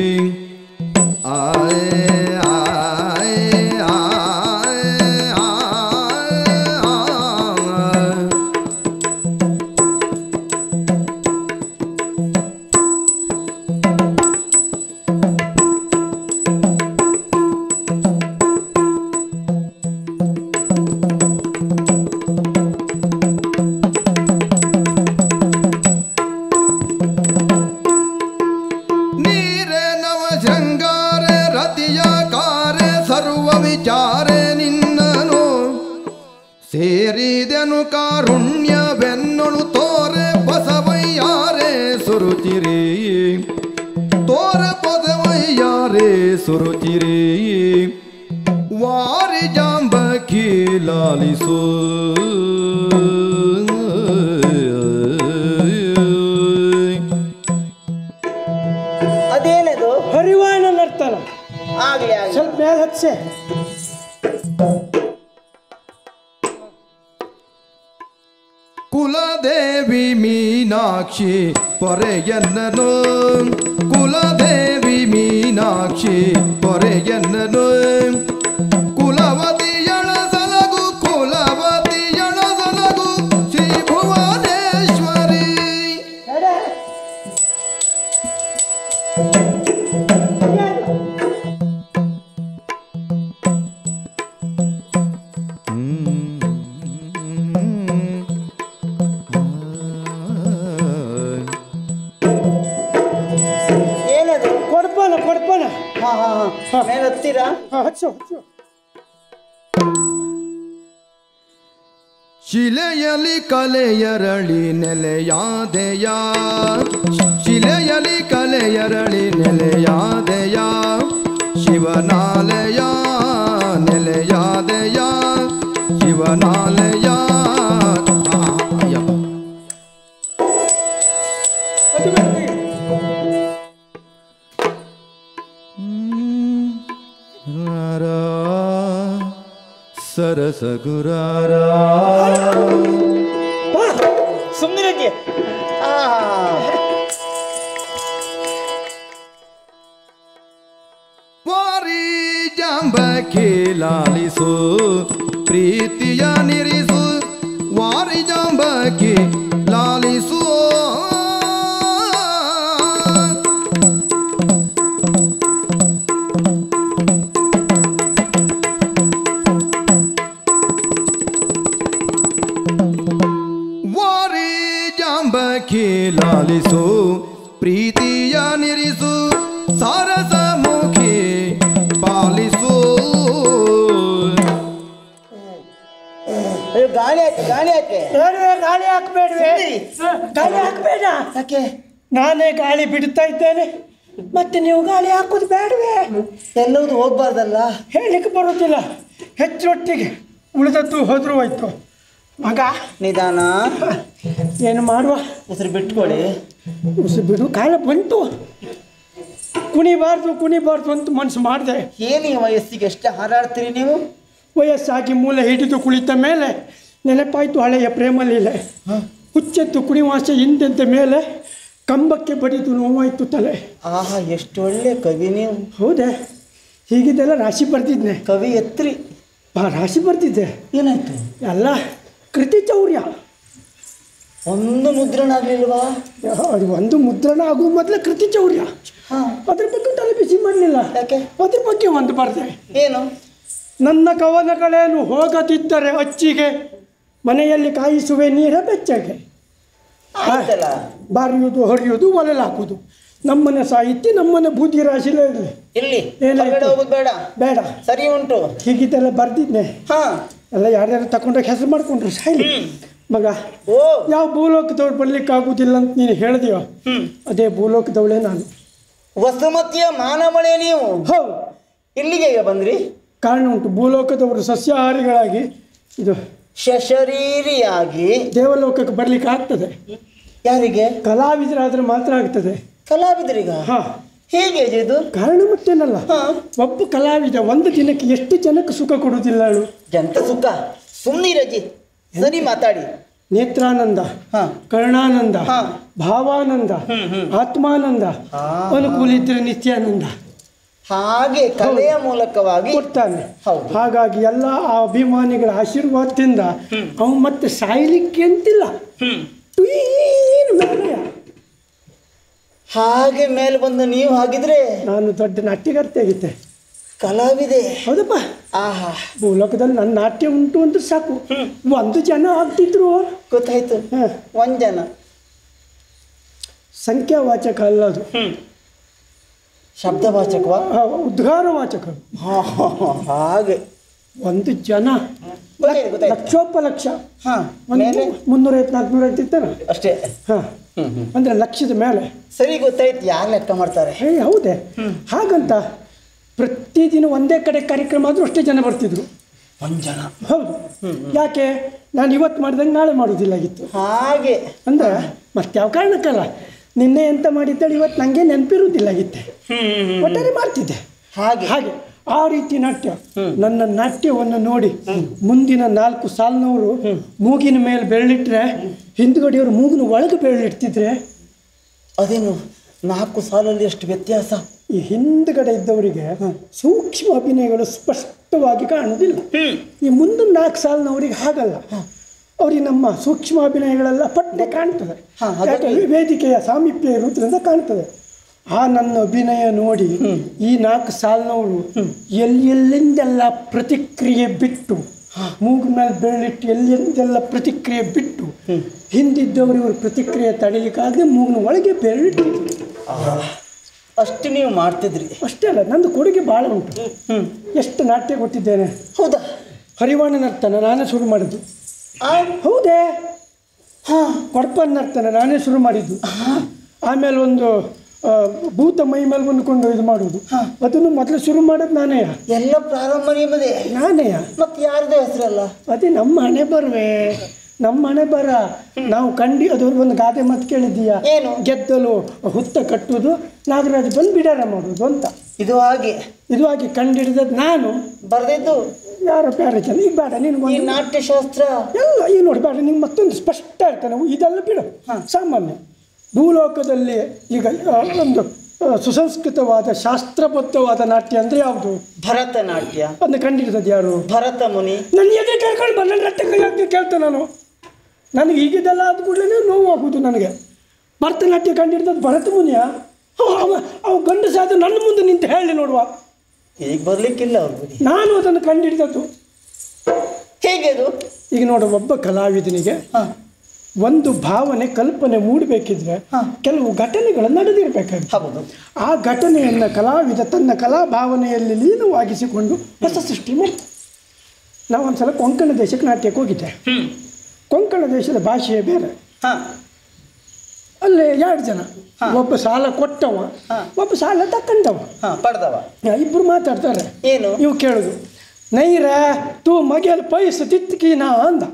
ಆಯೆ ಆಯೆ ಆಯೆ ಆಯೆ ನೀರೆ ನವ ಶೃಂಗಾರೆ ರತಿಯ ಕಾರೆ ಸರ್ವ ವಿಚಾರೆ ನಿನ್ನನು ಸೇರಿದೆನು ಕಾರುಣ್ಯವೆನ್ನಳು ತೋರೆ ಬಸವಯ್ಯಾರೆ ಸುರುಚಿರಿ ತೋರೆ ಬಸವಯ್ಯಾರೆ ಸುರುಚಿರಿ ವಾರಿ ಜಾಂಬಕಿ ಲಾಲಿಸು ಅದೇನದು ಹರಿವಾಯನ ನರ್ತನ ಆಗ್ಲಿ ಆಗ್ಲಿ ಸ್ವಲ್ಪ ಮೇಲೆ ಹಚ್ಚೆ ಕುಲದೇವಿ ಮೀನಾಕ್ಷಿ ಪೊರೆಯನ್ನನು ಕುಲದೇವಿ ಮೀನಾಕ್ಷಿ ಪೊರೆಯನ್ನನು ಕುಲವತಿಯಳ ಸಲಗು ಕುಲವತಿಯಳ ಸಲಗು ಶ್ರೀ ಭುವನೇಶ್ವರಿ ಏನದು ಕೊಡ್ಪನ ಕೊಡ್ಪನ ಹಾ ಹಾ ಹಾ ಮೇಲೆ ಹತ್ತೀರಾ ಹಾ, ಹಚ್ಚು ಹಚ್ಚು ಶಿಲೆಯಲಿ ಕಲೆಯರಳಿ ನೆಲೆಯಾದೆಯ ಶಿಲೆಯಲಿ ಕಲೆಯರಳಿ ನೆಲೆಯಾದೆಯ ಶಿವನಾಲಯ ನೆಲೆಯಾದೆಯ ಶಿವನಾಲಯ ಆ, ಅಯ್ಯಪ್ಪ. ಅದು ಬೇಡ. ರಾರ ಸರಸ ಗುರಾರ ಸುಮ್ಮನಿರಕ್ಕೆ ಆ ವಾರಿ ಜಾಂಬಕಿ ಲಾಲಿಸು ಪ್ರೀತಿಯ ನಿರಿಸು ವಾರಿ ಜಾಂಬಕಿ ಲಾಲಿಸು ವಾರಿ ಜಾಂಬಕಿ ಲಾಲಿಸು ಪ್ರೀತಿಯ ನಿರಿಸು ಸಾರಸ ಮುಖಿ ಪಾಲಿಸು ಅಯ್ಯೋ ಗಾಳಿ ಹಾಕಿ ಗಾಳಿ ಹಾಕಿ ಬೇಡವೇ ಗಾಳಿ ಹಾಕ್ಬೇಡ್ವೆ ಗಾಳಿ ಹಾಕ್ಬೇಡ ಯಾಕೆ ನಾನೇ ಗಾಳಿ ಬಿಡ್ತಾ ಇದ್ದೇನೆ ಮತ್ತೆ ನೀವು ಗಾಳಿ ಹಾಕೋದು ಬೇಡವೇ ಎಲ್ಲವುದು ಹೋಗ್ಬಾರ್ದಲ್ಲ ಹೇಳಲಿಕ್ಕೆ ಬರೋದಿಲ್ಲ ಹೆಚ್ಚೊಟ್ಟಿಗೆ ಉಳಿದದ್ದು ಹೋದ್ರೂ ಹೋಯ್ತು ಮಗ ನಿಧಾನ ಏನು ಮಾಡುವ ಹೆಸರು ಬಿಟ್ಕೊಳ್ಳಿ ಉಸು ಬಿಡು ಕಾಲ ಬಂತು ಕುಣಿಬಾರ್ದು ಕುಣಿಬಾರ್ದು ಅಂತ ಮನಸ್ಸು ಮಾಡಿದೆ ಏನು ಈ ವಯಸ್ಸಿಗೆ ಎಷ್ಟು ಹಾರಾಡ್ತೀರಿ ನೀವು ವಯಸ್ಸಾಗಿ ಮೂಲೆ ಹಿಡಿದು ಕುಳಿತ ಮೇಲೆ ನೆನಪಾಯಿತು ಹಳೆಯ ಪ್ರೇಮಲೀಲೆ. ಹುಚ್ಚೆತ್ತು ಕುಣಿವಾಸೆ ಹಿಂದೆಂತ ಮೇಲೆ ಕಂಬಕ್ಕೆ ಬಡಿದು ನೋವಾಯಿತು ತಲೆ. ಆಹಾ, ಎಷ್ಟು ಒಳ್ಳೆ ಕವಿ ನೀವು. ಹೌದೇ? ಹೀಗಿದ್ದೆಲ್ಲ ರಾಶಿ ಬರ್ತಿದ್ನೆ. ಕವಿ ಎತ್ರಿ. ಬಾ ರಾಶಿ ಬರ್ತಿದ್ದೆ. ಏನಾಯ್ತು? ಎಲ್ಲ ಕೃತಿ ಚೌರ್ಯ. ಒಂದು ಮುದ್ರಣ ಆಗ್ಲಿಲ್ವಾ? ಅದು ಒಂದು ಮುದ್ರಣ ಆಗುವ ಮೊದಲೇ ಕೃತಿ ಚೌರ್ಯ. ಅದ್ರ ಬಗ್ಗೆ ತಲೆ ಬಿಸಿ ಮಾಡಲಿಲ್ಲ. ಯಾಕೆ? ಅದ್ರ ಬಗ್ಗೆ ಒಂದು ಬರ್ದೆ. ಏನು? ನನ್ನ ಕವನಗಳೇನು ಹೋಗದಿದ್ದರೆ ಅಚ್ಚಿಗೆ, ಮನೆಯಲ್ಲಿ ಕಾಯಿಸುವೆ ನೀರ ಬೆಚ್ಚಗೆ. ಬಾರಿಯುವುದು, ಹೊಡೆಯುವುದು, ಒಲೆಲಾಕುವುದು. ನಮ್ಮನೆ ಸಾಹಿತ್ಯ, ನಮ್ಮನೆ ಬೂದಿ ರಾಶಿಲೇ ಇರಲಿ. ಇಲ್ಲಿ ಏನಾಯ್ತು? ಹೋಗುದು ಬೇಡ ಬೇಡ. ಸರಿ ಉಂಟು. ಹೀಗಿದ್ದೆಲ್ಲ ಬರ್ದಿದ್ನೆ. ಹಾ, ಎಲ್ಲ ಯಾರ್ಯಾರು ತಗೊಂಡೋಗಿ ಹೆಸರು ಮಾಡ್ಕೊಂಡ್ರು ಸಾಯ್ಲಿ. ಮಗ, ಓ ಯಾವ ಭೂಲೋಕದವ್ರು ಬರ್ಲಿಕ್ಕಾಗುವುದಿಲ್ಲ ಅಂತ ನೀನು ಹೇಳಿದೆಯೋ ಅದೇ ಭೂಲೋಕದವಳೇ ನಾನು. ವಸುಮತಿಯ ಮಾನಮಳೆ ನೀವು. ಹೌದು. ಇಲ್ಲಿಗೆ ಬಂದ್ರಿ? ಕಾರಣ ಉಂಟು. ಭೂಲೋಕದವರು ಸಸ್ಯಾಹಾರಿಗಳಾಗಿ ಇದು ಶರೀರಿಯಾಗಿ ದೇವಲೋಕಕ್ಕೆ ಬರ್ಲಿಕ್ಕೆ ಆಗ್ತದೆ. ಯಾರಿಗೆ? ಕಲಾವಿದರಾದ್ರೆ ಮಾತ್ರ ಆಗ್ತದೆ. ಕಲಾವಿದರಿಗ? ಹಾ. ಹೇಗೆ ಇದು? ಕಾರಣ ಮತ್ತೇನಲ್ಲ, ಒಬ್ಬ ಕಲಾವಿದ ಒಂದು ದಿನಕ್ಕೆ ಎಷ್ಟು ಜನಕ್ಕೆ ಸುಖ ಕೊಡುವುದಿಲ್ಲ ಅವಳು. ಎಂತ ಸುಖ? ಸುಮ್ಮನಿರಜಿ, ಸರಿ ಮಾತಾಡಿ. ನೇತ್ರಾನಂದ, ಕರ್ಣಾನಂದ, ಭಾವಾನಂದ, ಆತ್ಮಾನಂದ, ಅನುಕೂಲ ಇದ್ರೆ ನಿತ್ಯಾನಂದ. ಹಾಗೆ ಕಲೆಯ ಮೂಲಕವಾಗಿ ಕೊಡ್ತಾನೆ. ಹಾಗಾಗಿ ಎಲ್ಲ ಆ ಅಭಿಮಾನಿಗಳ ಆಶೀರ್ವಾದದಿಂದ ಅವನು ಮತ್ತೆ ಸಾಯ್ಲಿಕ್ಕೆ ಅಂತಿಲ್ಲ. ಹಾಗೆ ಮೇಲೆ ಬಂದು ನೀವು ಹಾಗಿದ್ರೆ ನಾನು ದೊಡ್ಡ ನಾಟ್ಯಗಾರ್ತಿ ಆಗಿದ್ದೆ, ಕಲಾವಿದೆ. ಹೌದಪ್ಪ. ಆಹಾ, ಭೂಲೋಕದಲ್ಲಿ ನನ್ನ ನಾಟ್ಯ ಉಂಟು ಅಂದ್ರೆ ಸಾಕು, ಒಂದು ಜನ ಆಗ್ತಿದ್ರು. ಗೊತ್ತಾಯ್ತು. ಒಂದ್ ಜನ ಸಂಖ್ಯಾವಾಚಕ ಅಲ್ಲ ಅದು, ಶಬ್ದವಾಚಕವಾ? ಉದ್ಗಾರವಾಚಕ. ಹಾಗೆ ಒಂದು ಜನ ಲಕ್ಷೋಪಲಕ್ಷ ಮುನ್ನೂರೈವತ್ತು ನಾಲ್ಕುನೂರ ಐತಿರ್ತಾನೆ ಅಷ್ಟೇ. ಹಾ, ಅಂದ್ರೆ ಲಕ್ಷದ ಮೇಲೆ. ಸರಿ, ಗೊತ್ತಾಯ್ತು. ಯಾರು ಲೆಕ್ಕ ಮಾಡ್ತಾರೆ? ಹೇ, ಹೌದೇ? ಹಾಗಂತ ಪ್ರತಿದಿನ ಒಂದೇ ಕಡೆ ಕಾರ್ಯಕ್ರಮ ಆದರೂ ಅಷ್ಟೇ ಜನ ಬರ್ತಿದ್ರು. ಒಂದು ಜನ? ಹೌದು. ಯಾಕೆ? ನಾನು ಇವತ್ತು ಮಾಡ್ದಂಗೆ ನಾಳೆ ಮಾಡೋದಿಲ್ಲಾಗಿತ್ತು. ಹಾಗೆ ಅಂದ್ರೆ ಮತ್ತೆ ಯಾವ ಕಾರಣಕ್ಕಲ್ಲ, ನಿನ್ನೆ ಎಂತ ಮಾಡಿದ್ದಾಳೆ ಇವತ್ತು ನನಗೆ ನೆನಪಿರುವುದಿಲ್ಲಾಗಿತ್ತೆ, ಒಟ್ಟಾರೆ ಮಾಡ್ತಿದ್ದೆ. ಹಾಗೆ ಹಾಗೆ ಆ ರೀತಿ ನಾಟ್ಯ. ನನ್ನ ನಾಟ್ಯವನ್ನು ನೋಡಿ ಮುಂದಿನ ನಾಲ್ಕು ಸಾಲಿನವರು ಮೂಗಿನ ಮೇಲೆ ಬೆರಳಿಟ್ರೆ ಹಿಂದುಗಡೆಯವರು ಮೂಗಿನ ಒಳಗೆ ಬೆರಳಿಡ್ತಿದ್ರೆ ಅದೇನು ನಾಲ್ಕು ಸಾಲಲ್ಲಿ ಎಷ್ಟು ವ್ಯತ್ಯಾಸ? ಈ ಹಿಂದುಗಡೆ ಇದ್ದವರಿಗೆ ಸೂಕ್ಷ್ಮ ಅಭಿನಯಗಳು ಸ್ಪಷ್ಟವಾಗಿ ಕಾಣುವುದಿಲ್ಲ. ಈ ಮುಂದಿನ ನಾಲ್ಕು ಸಾಲಿನವರಿಗೆ ಹಾಗಲ್ಲ, ಅವ್ರಿಗೆ ನಮ್ಮ ಸೂಕ್ಷ್ಮ ಅಭಿನಯಗಳೆಲ್ಲ ಪಟ್ಟೆ ಕಾಣ್ತದೆ. ಯಾಕಂದರೆ ವೇದಿಕೆಯ ಸಾಮೀಪ್ಯ ಇರುವುದರಿಂದ ಕಾಣ್ತದೆ. ಆ ನನ್ನ ಅಭಿನಯ ನೋಡಿ ಈ ನಾಲ್ಕು ಸಾಲಿನವರು ಎಲ್ಲೆಲ್ಲಿಂದೆಲ್ಲ ಪ್ರತಿಕ್ರಿಯೆ ಬಿಟ್ಟು, ಮೂಗು ಮೇಲೆ ಬೆರಳಿಟ್ಟು ಎಲ್ಲಿಂದೆಲ್ಲ ಪ್ರತಿಕ್ರಿಯೆ ಬಿಟ್ಟು, ಹಿಂದಿದ್ದವರು ಇವರು ಪ್ರತಿಕ್ರಿಯೆ ತಡೀಲಿಕ್ಕಾಗದೆ ಮೂಗಿನ ಒಳಗೆ ಬೆರಳಿಟ್ಟಿದ್ರು. ಅಷ್ಟು ನೀವು ಮಾಡ್ತಿದ್ರಿ? ಅಷ್ಟೇ ಅಲ್ಲ, ನಂದು ಕೊಡುಗೆ ಭಾಳ ಉಂಟು. ಎಷ್ಟು ನಾಟ್ಯ ಕೊಟ್ಟಿದ್ದೇನೆ. ಹೌದಾ? ಹರಿವಾಣ ನರ್ತನ ನಾನೇ ಶುರು ಮಾಡಿದ್ದು. ಹೌದೇ? ಹಾಂ, ಕೊಡಪನ ನರ್ತನ ನಾನೇ ಶುರು ಮಾಡಿದ್ದು. ಆಮೇಲೆ ಒಂದು ಭೂತ ಮೈ ಮೇಲೆ ಬಂದುಕೊಂಡು ಇದು ಮಾಡುವುದು, ಅದನ್ನು ಮೊದಲು ಶುರು ಮಾಡೋದು ನಾನೇ. ಎಲ್ಲ ಪ್ರಾರಂಭ ನಿಮ್ಮದೇ? ನಾನೇ. ಮತ್ತೆ ಯಾರ್ದು ಹೆಸರಲ್ಲ? ಅದೇ ನಮ್ಮ ಹಣೆ ಬರುವೆ, ನಮ್ಮ ಹಣೆ ಬರ. ನಾವು ಕಂಡು ಅದು ಒಂದು ಗಾದೆ ಮಾತು ಕೇಳಿದ್ದೀಯಾ? ಏನು? ಗೆದ್ದಲು ಹುತ್ತ ಕಟ್ಟುವುದು, ನಾಗರಾಜ್ ಬಂದು ಬಿಡಾರ ಮಾಡುವುದು ಅಂತ. ಇದು ಹಾಗೆ ಇದು ಹಾಗೆ ಕಂಡಿಡಿದದ್ದು ನಾನು. ಬರೆದಿದ್ದು ಯಾರೋ ಪ್ಯಾರ ಜನ. ಈಗ ಬೇಡ ನಿನ್ಗೆ ನಾಟ್ಯಶಾಸ್ತ್ರ ಎಲ್ಲ ಈ ನೋಡಿ, ಬೇಡ ನಿಂಗೆ ಮತ್ತೊಂದು ಸ್ಪಷ್ಟ ಇರ್ತಾನೆ. ಇದೆಲ್ಲ ಬಿಡು, ಸಾಮಾನ್ಯ. ಭೂಲೋಕದಲ್ಲಿ ಈಗ ಒಂದು ಸುಸಂಸ್ಕೃತವಾದ ಶಾಸ್ತ್ರಬದ್ಧವಾದ ನಾಟ್ಯ ಅಂದರೆ ಯಾವುದು? ಭರತನಾಟ್ಯ. ಅದನ್ನ ಕಂಡಿರ್ತದೆ ಯಾರು? ಭರತ ಮುನಿ. ನನ್ನ ಎದೆ ಕೇಳ್ಕೊಂಡು ಬಂದ ನಾಟ್ಯ ಕೇಳ್ತೇನೆ ನಾನು. ನನಗೆ ಈಗಿದೆಲ್ಲ ಆದ ಕೂಡಲೇ ನೋವು ಆಗುವುದು ನನಗೆ. ಭರತನಾಟ್ಯ ಕಂಡಿರ್ತದೆ ಭರತ ಮುನಿಯ. ಅವ ಅವ ಗಂಡಸಾದ ನನ್ನ ಮುಂದೆ ನಿಂತು ಹೇಳಿ ನೋಡುವ. ಈಗ ಬರ್ಲಿಕ್ಕಿಲ್ಲ ಅವ್ರು. ನಾನು ಅದನ್ನು ಕಂಡಿಡಿದದ್ದು. ಹೇಗೆ ಅದು? ಈಗ ನೋಡು, ಒಬ್ಬ ಕಲಾವಿದನಿಗೆ ಒಂದು ಭಾವನೆ ಕಲ್ಪನೆ ಮೂಡಬೇಕಿದ್ರೆ ಕೆಲವು ಘಟನೆಗಳು ನಡೆದಿರಬೇಕಾಗುತ್ತೆ. ಆ ಘಟನೆಯನ್ನು ಕಲಾವಿದ ತನ್ನ ಕಲಾಭಾವನೆಯಲ್ಲಿ ಲೀನವಾಗಿಸಿಕೊಂಡು ಹೊಸ ಸೃಷ್ಟಿ ಮಾಡ್ತಾರೆ. ನಾವು ಒಂದ್ಸಲ ಕೊಂಕಣ ದೇಶಕ್ಕೆ ನಾಟ್ಯಕ್ಕೆ ಹೋಗಿದ್ದೆ. ಕೊಂಕಣ ದೇಶದ ಭಾಷೆಯೇ ಬೇರೆ. ಅಲ್ಲೇ ಎರಡು ಜನ, ಒಬ್ಬ ಸಾಲ ಕೊಟ್ಟವ, ಒಬ್ಬ ಸಾಲ ತಕ್ಕಂಡವ, ಪಡೆದವ. ಇಬ್ರು ಮಾತಾಡ್ತಾರೆ. ಏನು? ಇವು ಕೇಳುದು, ನೈರ ತೂ ಮಗೆಲ್ ಪೈಸ ತಿತ್ ಕೀನಾ ಅಂದ.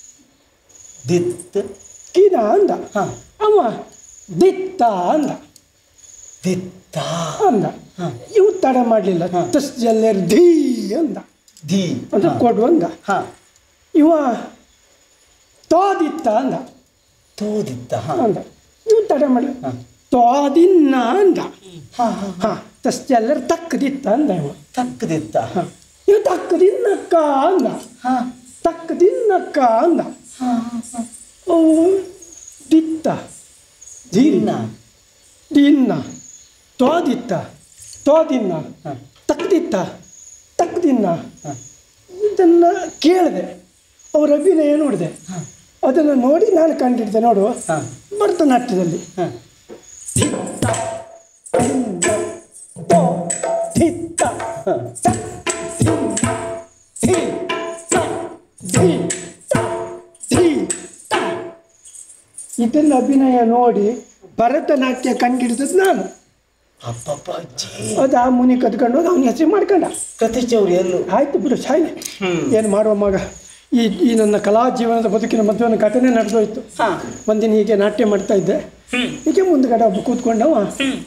ದಿತ್ ಕೀನಾ ಅಂದ. ಅವ ದಿತ್ತ ಅಂದ. ದಿತ್ತ ಅಂದ. ಇವು ತಡ ಮಾಡಲಿಲ್ಲ. ತಸ್ ಜಲ್ಲೇರ್ ಧೀ ಅಂದ. ಧೀ ಅಂತ ಕೊಡು ಅಂದ. ಇವ ತೋದಿತ್ತ ಅಂದ. ತೋದಿತ್ತ ಅಂದ ನೀವು ತಡೆ ಮಾಡಿ ತೋದಿನ್ನ ಅಂದ. ಹಾ ಹಾ ಹಾ ತಸ್ತೆಲ್ಲರೂ ತಕ್ಕದಿತ್ತ ಅಂದ ಇವ. ತಕ್ಕದಿತ್ತ ಹಾಂ ಇವು ತಕ್ಕದಿನ್ನಕ್ಕ ಅಂದ. ಹಾ ತಕ್ಕದಿನ್ನಕ್ಕ ಅಂದ. ಹಾ ಓ ದಿತ್ತ ದಿನ್ನ ದಿನ್ನ ತೋದಿತ್ತ ತೋದಿನ್ನ ತಕ್ಕದಿತ್ತ ತಕ್ಕದಿನ್ನ. ಇದನ್ನು ಕೇಳಿದೆ, ಅವ್ರ ಅಭಿನಯ ನೋಡಿದೆ, ಅದನ್ನು ನೋಡಿ ನಾನು ಕಂಡಿದ್ದೆ ನೋಡು ಭರತನಾಟ್ಯದಲ್ಲಿ. ಧಿತ್ತ ದಿನ್ನ ತೋ ಧಿತ್ತ ತ ದಿನ್ನ ಧಿ ತ ಧಿ ತ ಧಿ ತ. ಇದನ್ನು ಅಭಿನಯ ನೋಡಿ ಭರತನಾಟ್ಯ ಕಂಡಿಡಿದದ್ದು ನಾನು. ಅದು ಆ ಮುನಿ ಕದ್ಕೊಂಡು ಹೋಗಿ ಅವನ ಹೆಸರು ಮಾಡ್ಕೊಂಡ. ಕೃತಿಚೌರಿ ಎಲ್ಲೂ ಆಯ್ತು ಬಿಡು ಶಾಯ್ನೆ, ಏನು ಮಾಡುವ ಮಗ. ಈ ಈ ನನ್ನ ಕಲಾ ಜೀವನದ ಬದುಕಿನ ಮಧ್ಯವನ್ನ ಕಥೆನೇ ನಡೆದೋಯ್ತು. ಒಂದಿನ ಹೀಗೆ ನಾಟ್ಯ ಮಾಡ್ತಾ ಇದ್ದೆ, ಹೀಗೆ ಮುಂದ್ಗಡೆ ಒಬ್ಬ ಕೂತ್ಕೊಂಡವ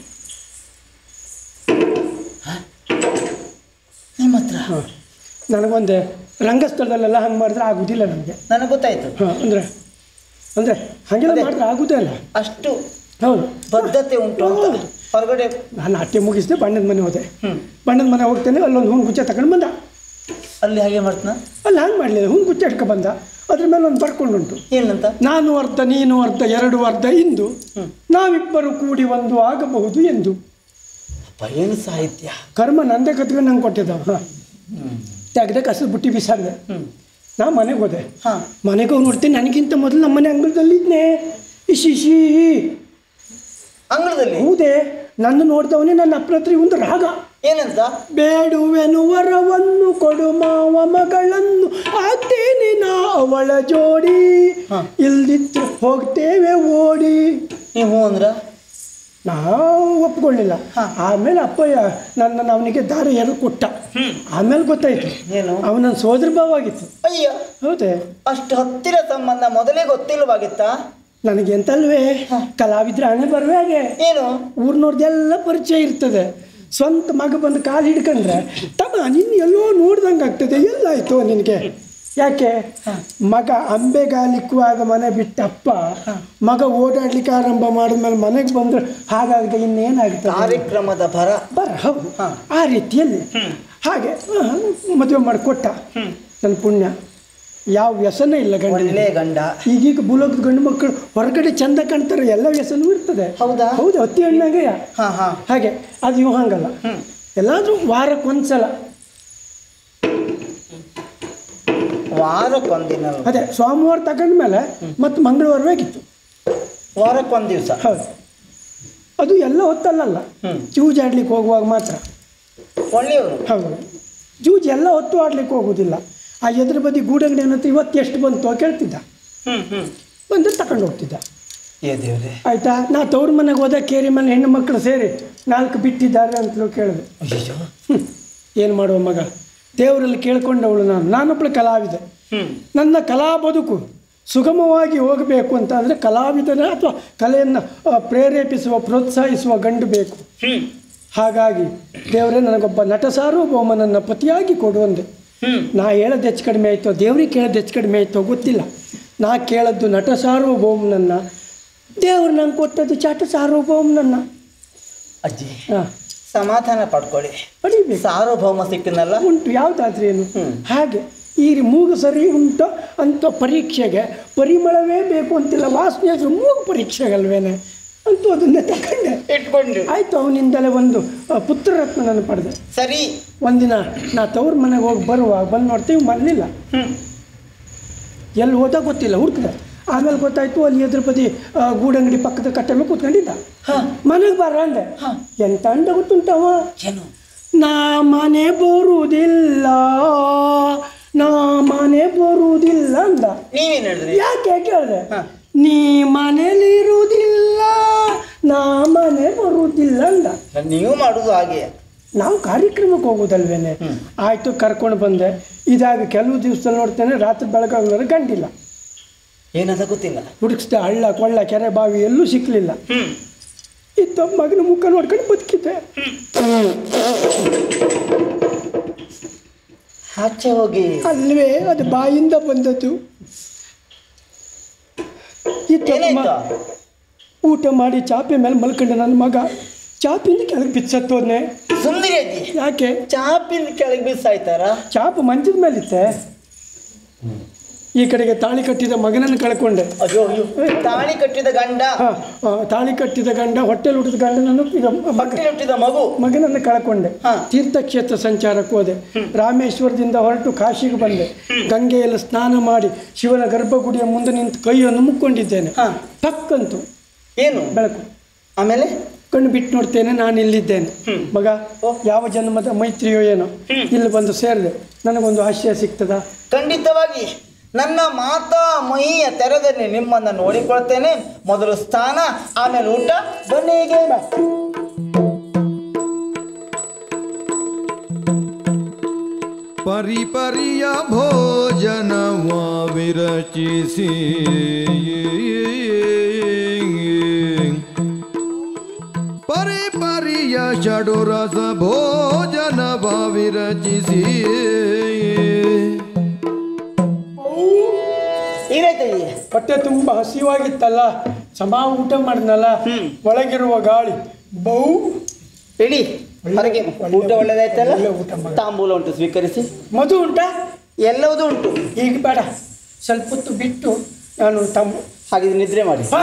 ನಿಮ್ಮ ಹತ್ರ. ನನಗೊಂದೇ ರಂಗಸ್ಥಳದಲ್ಲೆಲ್ಲ ಹಂಗೆ ಮಾಡಿದ್ರೆ ಆಗುದಿಲ್ಲ ನನಗೆ. ನನಗೆ ಗೊತ್ತಾಯ್ತು. ಹಾಂ ಅಂದರೆ ಅಂದರೆ ಹಾಗೆಲ್ಲ ಮಾಡಿದ್ರೆ ಆಗುದೇ ಅಲ್ಲ. ಅಷ್ಟು ಹೌದು ಬದ್ಧತೆ ಉಂಟು ಅಂತ. ಹೊರಗಡೆ ನಾನು ನಾಟ್ಯ ಮುಗಿಸಿದೆ, ಬಣ್ಣದ ಮನೆ ಹೋದೆ. ಬಣ್ಣದ ಮನೆ ಹೋಗ್ತೇನೆ, ಅಲ್ಲೊಂದು ಹೂವು ಗುಚ್ಚ ತಗೊಂಡು ಬಂದ. ಅಲ್ಲಿ ಹಾಗೆ ಮಾಡ್ತಾನ? ಅಲ್ಲಿ ಹಂಗೆ ಮಾಡಲಿಲ್ಲ, ಹೂವು ಗುಚ್ಚ ಇಟ್ಕೊ ಬಂದ. ಅದ್ರ ಮೇಲೆ ಒಂದು ಬರ್ಕೊಂಡುಂಟು, ಏನಂತ? ನಾನು ಅರ್ಧ ನೀನು ಅರ್ಧ ಎರಡು ಅರ್ಧ ಇಂದು ನಾವಿಬ್ಬರು ಕೂಡಿ ಒಂದು ಆಗಬಹುದು ಎಂದು. ಏನು ಸಾಹಿತ್ಯ! ಕರ್ಮ ನಂದೇ ಕತ್ಕೊಂಡು ನಂಗೆ ಕೊಟ್ಟಿದ್ದಾವ. ಹಾಂ ತೆಗ್ದೆ ಕಸದ ಬುಟ್ಟಿ ಬಿಸಾಡಿದೆ. ನಾ ಮನೆಗೆ ಹೋದೆ. ಹಾಂ ಮನೆಗೆ ಹೋಗಿ ನೋಡ್ತೀನಿ, ನನಗಿಂತ ಮೊದಲು ನಮ್ಮ ಮನೆ ಅಂಗಳದಲ್ಲಿದ್ನೇ ಇಶಿ ಇಶಿ ಅಂಗಳದಲ್ಲಿ. ಹೌದೇ, ನನ್ನ ನೋಡ್ದವನೇ ನನ್ನ ಅಪ್ರತ್ರಿ ಒಂದು ರಾಗ. ಏನಂತ? ಬೇಡುವೆನು ವರವನ್ನು ಕೊಡು ಮಾವ ಮಗಳನ್ನು ಆಗ್ತೇನೆ ನಾ ಅವಳ ಜೋಡಿ, ಇಲ್ದಿತ್ತು ಹೋಗ್ತೇವೆ ಓಡಿ. ನೀವು ಅಂದ್ರ ನಾವು ಒಪ್ಕೊಳ್ಳಿಲ್ಲ. ಆಮೇಲೆ ಅಪ್ಪಯ್ಯ ನನ್ನನ್ನು ಅವನಿಗೆ ದಾರಿ ಎರು ಕೊಟ್ಟ. ಆಮೇಲೆ ಗೊತ್ತಾಯ್ತು ಏನು ಅವನ ಸೋದರ ಭಾವ ಆಗಿತ್ತು. ಅಯ್ಯ ಹೌದೇ, ಅಷ್ಟು ಹತ್ತಿರ ಸಂಬಂಧ ಮೊದಲೇ ಗೊತ್ತಿಲ್ಲವಾಗಿತ್ತಾ? ನನಗೆ ಎಂತಲ್ವೇ ಕಲಾವಿದ್ರ ಹಣೆ ಬರುವೆ ಹಾಗೆ. ಏನು ಊರ್ನೋರ್ದೆಲ್ಲ ಪರಿಚಯ ಇರ್ತದೆ. ಸ್ವಂತ ಮಗ ಬಂದು ಕಾಲು ಹಿಡ್ಕೊಂಡ್ರೆ ತಮ್ಮ ನಿನ್ನ ಎಲ್ಲೋ ನೋಡ್ದಂಗೆ ಆಗ್ತದೆ. ಎಲ್ಲಾಯ್ತು ನಿನಗೆ? ಯಾಕೆ ಮಗ ಅಂಬೆಗಾಲಿಕ್ಕುವಾಗ ಮನೆ ಬಿಟ್ಟಪ್ಪ ಮಗ ಓಡಾಡ್ಲಿಕ್ಕೆ ಆರಂಭ ಮಾಡಿದ್ಮೇಲೆ ಮನೆಗೆ ಬಂದ್ರೆ ಹಾಗಾಗದೆ ಇನ್ನೇನಾಗ್ತದೆ? ಕಾರ್ಯಕ್ರಮದ ಬರ ಬರ ಹೌದು. ಆ ರೀತಿಯಲ್ಲಿ ಹಾಗೆ ಮದುವೆ ಮಾಡಿಕೊಟ್ಟ. ನನ್ನ ಪುಣ್ಯ, ಯಾವ ವ್ಯಸನ ಇಲ್ಲ ಗಂಡ. ಗಂಡ ಈಗೀಗ ಭೂಲೋಕದ ಗಂಡು ಮಕ್ಕಳು ಹೊರಗಡೆ ಚಂದ ಕಾಣ್ತಾರೆ, ಎಲ್ಲ ವ್ಯಸನವೂ ಇರ್ತದೆ. ಹೌದಾ? ಹೌದು, ಹತ್ತಿ ಹಣ್ಣಾಗೆ ಹಾಗೆ. ಅದು ಇವು ಹಂಗಲ್ಲ, ಎಲ್ಲಾದ್ರೂ ವಾರಕ್ಕೊಂದ್ಸಲ. ವಾರಕ್ಕೊಂದಿನ ಅದೇ ಸೋಮವಾರ ತಗೊಂಡ್ಮೇಲೆ ಮತ್ತು ಮಂಗಳವಾರವಾಗಿತ್ತು. ವಾರಕ್ಕೊಂದು ದಿವಸ. ಹೌದು, ಅದು ಎಲ್ಲ ಹೊತ್ತಲ್ಲ, ಜೂಜಾಡ್ಲಿಕ್ಕೆ ಹೋಗುವಾಗ ಮಾತ್ರ. ಒಳ್ಳೆಯವರು. ಹೌದು, ಜೂಜ್ ಎಲ್ಲ ಹೊತ್ತು ಆಡ್ಲಿಕ್ಕೆ ಹೋಗುವುದಿಲ್ಲ. ಆ ಎದುರು ಬದಿ ಗೂಡಂಗಡಿ ಅನ್ನೋ ಇವತ್ತು ಎಷ್ಟು ಬಂತು ಕೇಳ್ತಿದ್ದ, ಬಂದು ತಗೊಂಡು ಹೋಗ್ತಿದ್ದ. ಆಯ್ತಾ, ನಾ ತವ್ರ ಮನೆಗೆ ಹೋದ, ಕೇರಿ ಮನೆ ಹೆಣ್ಣು ಮಕ್ಕಳು ಸೇರಿ ನಾಲ್ಕು ಬಿಟ್ಟಿದ್ದಾರೆ ಅಂತಲೂ ಕೇಳಿದೆ. ಏನು ಮಾಡುವ ಮಗ, ದೇವರಲ್ಲಿ ಕೇಳ್ಕೊಂಡವಳು ನಾನು. ನಾನೊಬ್ಬಳು ಕಲಾವಿದೆ. ನನ್ನ ಕಲಾ ಬದುಕು ಸುಗಮವಾಗಿ ಹೋಗಬೇಕು ಅಂತ ಅಂದರೆ ಕಲಾವಿದನ ಅಥವಾ ಕಲೆಯನ್ನು ಪ್ರೇರೇಪಿಸುವ ಪ್ರೋತ್ಸಾಹಿಸುವ ಗಂಡು ಬೇಕು. ಹಾಗಾಗಿ ದೇವರೇ ನನಗೊಬ್ಬ ನಟ ಸಾರ್ವಭೌಮನನ್ನು ಪತಿಯಾಗಿ ಕೊಡುವಂದೆ. ನಾ ಹೇಳೋದು ಹೆಚ್ಚು ಕಡಿಮೆ ಆಯಿತು, ದೇವ್ರಿಗೆ ಕೇಳೋದು ಹೆಚ್ಚು ಕಡಿಮೆ ಆಯಿತು ಗೊತ್ತಿಲ್ಲ. ನಾ ಕೇಳದ್ದು ನಟ ಸಾರ್ವಭೌಮನನ್ನು, ದೇವ್ರು ನಂಗೆ ಕೊಟ್ಟದ್ದು ಚಟ ಸಾರ್ವಭೌಮನನ್ನು. ಅಜ್ಜಿ ಹಾಂ, ಸಮಾಧಾನ ಪಡ್ಕೊಳ್ಳಿ, ಪಡಿಬೇಕು. ಸಾರ್ವಭೌಮ ಸಿಕ್ಕನಲ್ಲ ಉಂಟು, ಯಾವುದಾದ್ರೇನು. ಹಾಗೆ ಈ ಮೂಗು ಸರಿ ಉಂಟು ಅಂತ ಪರೀಕ್ಷೆಗೆ ಪರಿಮಳವೇ ಬೇಕು ಅಂತಿಲ್ಲ, ವಾಸನೆ ಮೂಗು ಪರೀಕ್ಷೆಗಲ್ವೇನೆ ಅಂತೂ ಅದನ್ನೇ ತಗೊಂಡೆ ಇಟ್ಕೊಂಡು ಆಯಿತು. ಅವನಿಂದಲೇ ಒಂದು ಪುತ್ರರತ್ನ ನಾನು ಪಡೆದೆ. ಸರಿ. ಒಂದಿನ ನಾ ತವ್ರ ಮನೆಗೆ ಹೋಗಿ ಬರುವಾಗ ಬಂದು ನೋಡ್ತೀವಿ, ಮರಲಿಲ್ಲ. ಎಲ್ಲಿ ಹೋದ ಗೊತ್ತಿಲ್ಲ, ಹುಡುಕಿದೆ. ಆಮೇಲೆ ಗೊತ್ತಾಯ್ತು ಅಲ್ಲಿ ಎದುರು ಬದಿ ಗೂಡಂಗಡಿ ಪಕ್ಕದ ಕಟ್ಟೆ ಮೇಲೆ ಕೂತ್ಕೊಂಡಿದ್ದ. ಮನೆಗೆ ಬರ ಅಂದೆ. ಎಂತ ಅಂದ ಗೊತ್ತುಂಟವ, ನಾ ಮನೆ ಬರುವುದಿಲ್ಲ, ನಾ ಮನೆ ಬರುವುದಿಲ್ಲ ಅಂದ. ನೀವೇನು ಹೇಳಿದ್ರಿ? ಯಾಕೆ ಕೇಳಿದೆ, ನೀ ಮನೇಲಿರುವುದಿಲ್ಲ, ನಾ ಮನೆ ಬರುವುದಿಲ್ಲ ಅಂದ. ನೀವು ಮಾಡುದು ಹಾಗೆ, ನಾವು ಕಾರ್ಯಕ್ರಮಕ್ಕೆ ಹೋಗೋದಲ್ವೇನೆ. ಆಯಿತು, ಕರ್ಕೊಂಡು ಬಂದೆ. ಇದಾಗ ಕೆಲವು ದಿವಸದಲ್ಲಿ ನೋಡ್ತೇನೆ, ರಾತ್ರಿ ಬೆಳಗಾಗೋದ್ರೆ ಗಂಡಿಲ್ಲ. ಏನದ ಗೊತ್ತಿಲ್ಲ. ಹುಡುಕಿಸ್ದೆ, ಹಳ್ಳ ಕೊಳ್ಳ ಕೆರೆ ಬಾವಿ ಎಲ್ಲೂ ಸಿಕ್ಕಲಿಲ್ಲ. ಇತ್ತು ಮಗನ ಮುಖ ನೋಡ್ಕೊಂಡು ಬದುಕಿದ್ದೆ. ಆಚೆ ಹೋಗಿ ಅಲ್ವೇ ಅದು ಬಾಯಿಂದ ಬಂದದ್ದು. ಇತ್ತಮ್ಮ ಊಟ ಮಾಡಿ ಚಾಪೆ ಮೇಲೆ ಮಲ್ಕೊಂಡೆ ನನ್ನ ಮಗ ಚಾಪಿಂದ ಕೆಳಗೆ ಬಿಚ್ಚತ್ತೋದ್ನೆ. ಸುಂದರಿ ಅಜ್ಜಿ, ಯಾಕೆ ಚಾಪಿಂದ ಕೆಳಗೆ ಬಿಸಾಯ್ತಾರ? ಚಾಪು ಮಂಚದ ಮೇಲಿತ್ತೆ. ಈ ಕಡೆಗೆ ತಾಳಿ ಕಟ್ಟಿದ ಮಗನನ್ನು ಕಳ್ಕೊಂಡೆ. ಅಯ್ಯೋ ಅಯ್ಯೋ, ತಾಳಿ ಕಟ್ಟಿದ ಗಂಡ, ಹಾ, ಆ, ತಾಳಿ ಕಟ್ಟಿದ ಗಂಡ, ಹೊಟ್ಟೆಲ್ ಹುಟ್ಟಿದ ಗಂಡನನ್ನು ಈಗ ಮಗ ಹುಟ್ಟಿದ ಮಗು ಮಗನನ್ನು ಕಳ್ಕೊಂಡೆ. ಹಾ. ತೀರ್ಥಕ್ಷೇತ್ರ ಸಂಚಾರಕ್ಕೆ ಹೋದೆ. ರಾಮೇಶ್ವರದಿಂದ ಹೊರಟು ಕಾಶಿಗೆ ಬಂದೆ. ಗಂಗೆಯಲ್ಲಿ ಸ್ನಾನ ಮಾಡಿ ಶಿವನ ಗರ್ಭಗುಡಿಯ ಮುಂದೆ ನಿಂತು ಕೈಯನ್ನು ಮುಕ್ಕೊಂಡಿದ್ದೇನೆ. ಹಾ. ಟಕ್ಕಂತು ಏನು ಬೆಳಕು. ಆಮೇಲೆ ಕಣ್ಣು ಬಿಟ್ಟು ನೋಡ್ತೇನೆ, ನಾನು ಇಲ್ಲಿದ್ದೇನೆ. ಮಗ ಯಾವ ಜನ್ಮದ ಮೈತ್ರಿಯೋ ಏನೋ ಇಲ್ಲಿ ಬಂದು ಸೇರಿದೆ, ನನಗೊಂದು ಆಶ್ರಯ ಸಿಗ್ತದ? ಖಂಡಿತವಾಗಿ ನನ್ನ ಮಾತಾ ಮೈಯ ತೆರೆದಲ್ಲಿ ನಿಮ್ಮನ್ನು ನೋಡಿಕೊಳ್ತೇನೆ. ಮೊದಲು ಸ್ನಾನ, ಆಮೇಲೆ ಊಟ. ಬನ್ನಿ ಹೀಗೆ. ಪರಿ ಪರಿಯ ಭೋಜನವ ವಿರಚಿಸಿ ಪರಿ ಪರಿಯ ಷಡುರಸ ಭೋಜನವ ವಿರಚಿಸಿ ಏನಾಯ್ತಯ್ಯ? ಹೊಟ್ಟೆ ತುಂಬ ಹಸಿವಾಗಿತ್ತಲ್ಲ, ಸಮ ಊಟ ಮಾಡಿದ್ನಲ್ಲ, ಒಳಗಿರುವ ಗಾಳಿ ಬೌ ಇಡಿ ಹೊರಗೆ. ಊಟ ಒಳ್ಳೆದಾಯ್ತಲ್ಲ? ಒಳ್ಳೆ ಊಟ ಮಾಡಿ. ತಾಂಬೂಲ ಉಂಟು, ಸ್ವೀಕರಿಸಿ. ಮಧು ಉಂಟಾ? ಎಲ್ಲವೂ ಉಂಟು. ಈಗ ಬೇಡ, ಸ್ವಲ್ಪ ಹೊತ್ತು ಬಿಟ್ಟು ನಾನು ತಂಬು. ಹಾಗಿದ್ರೆ ನಿದ್ರೆ ಮಾಡಿ. ಹಾ,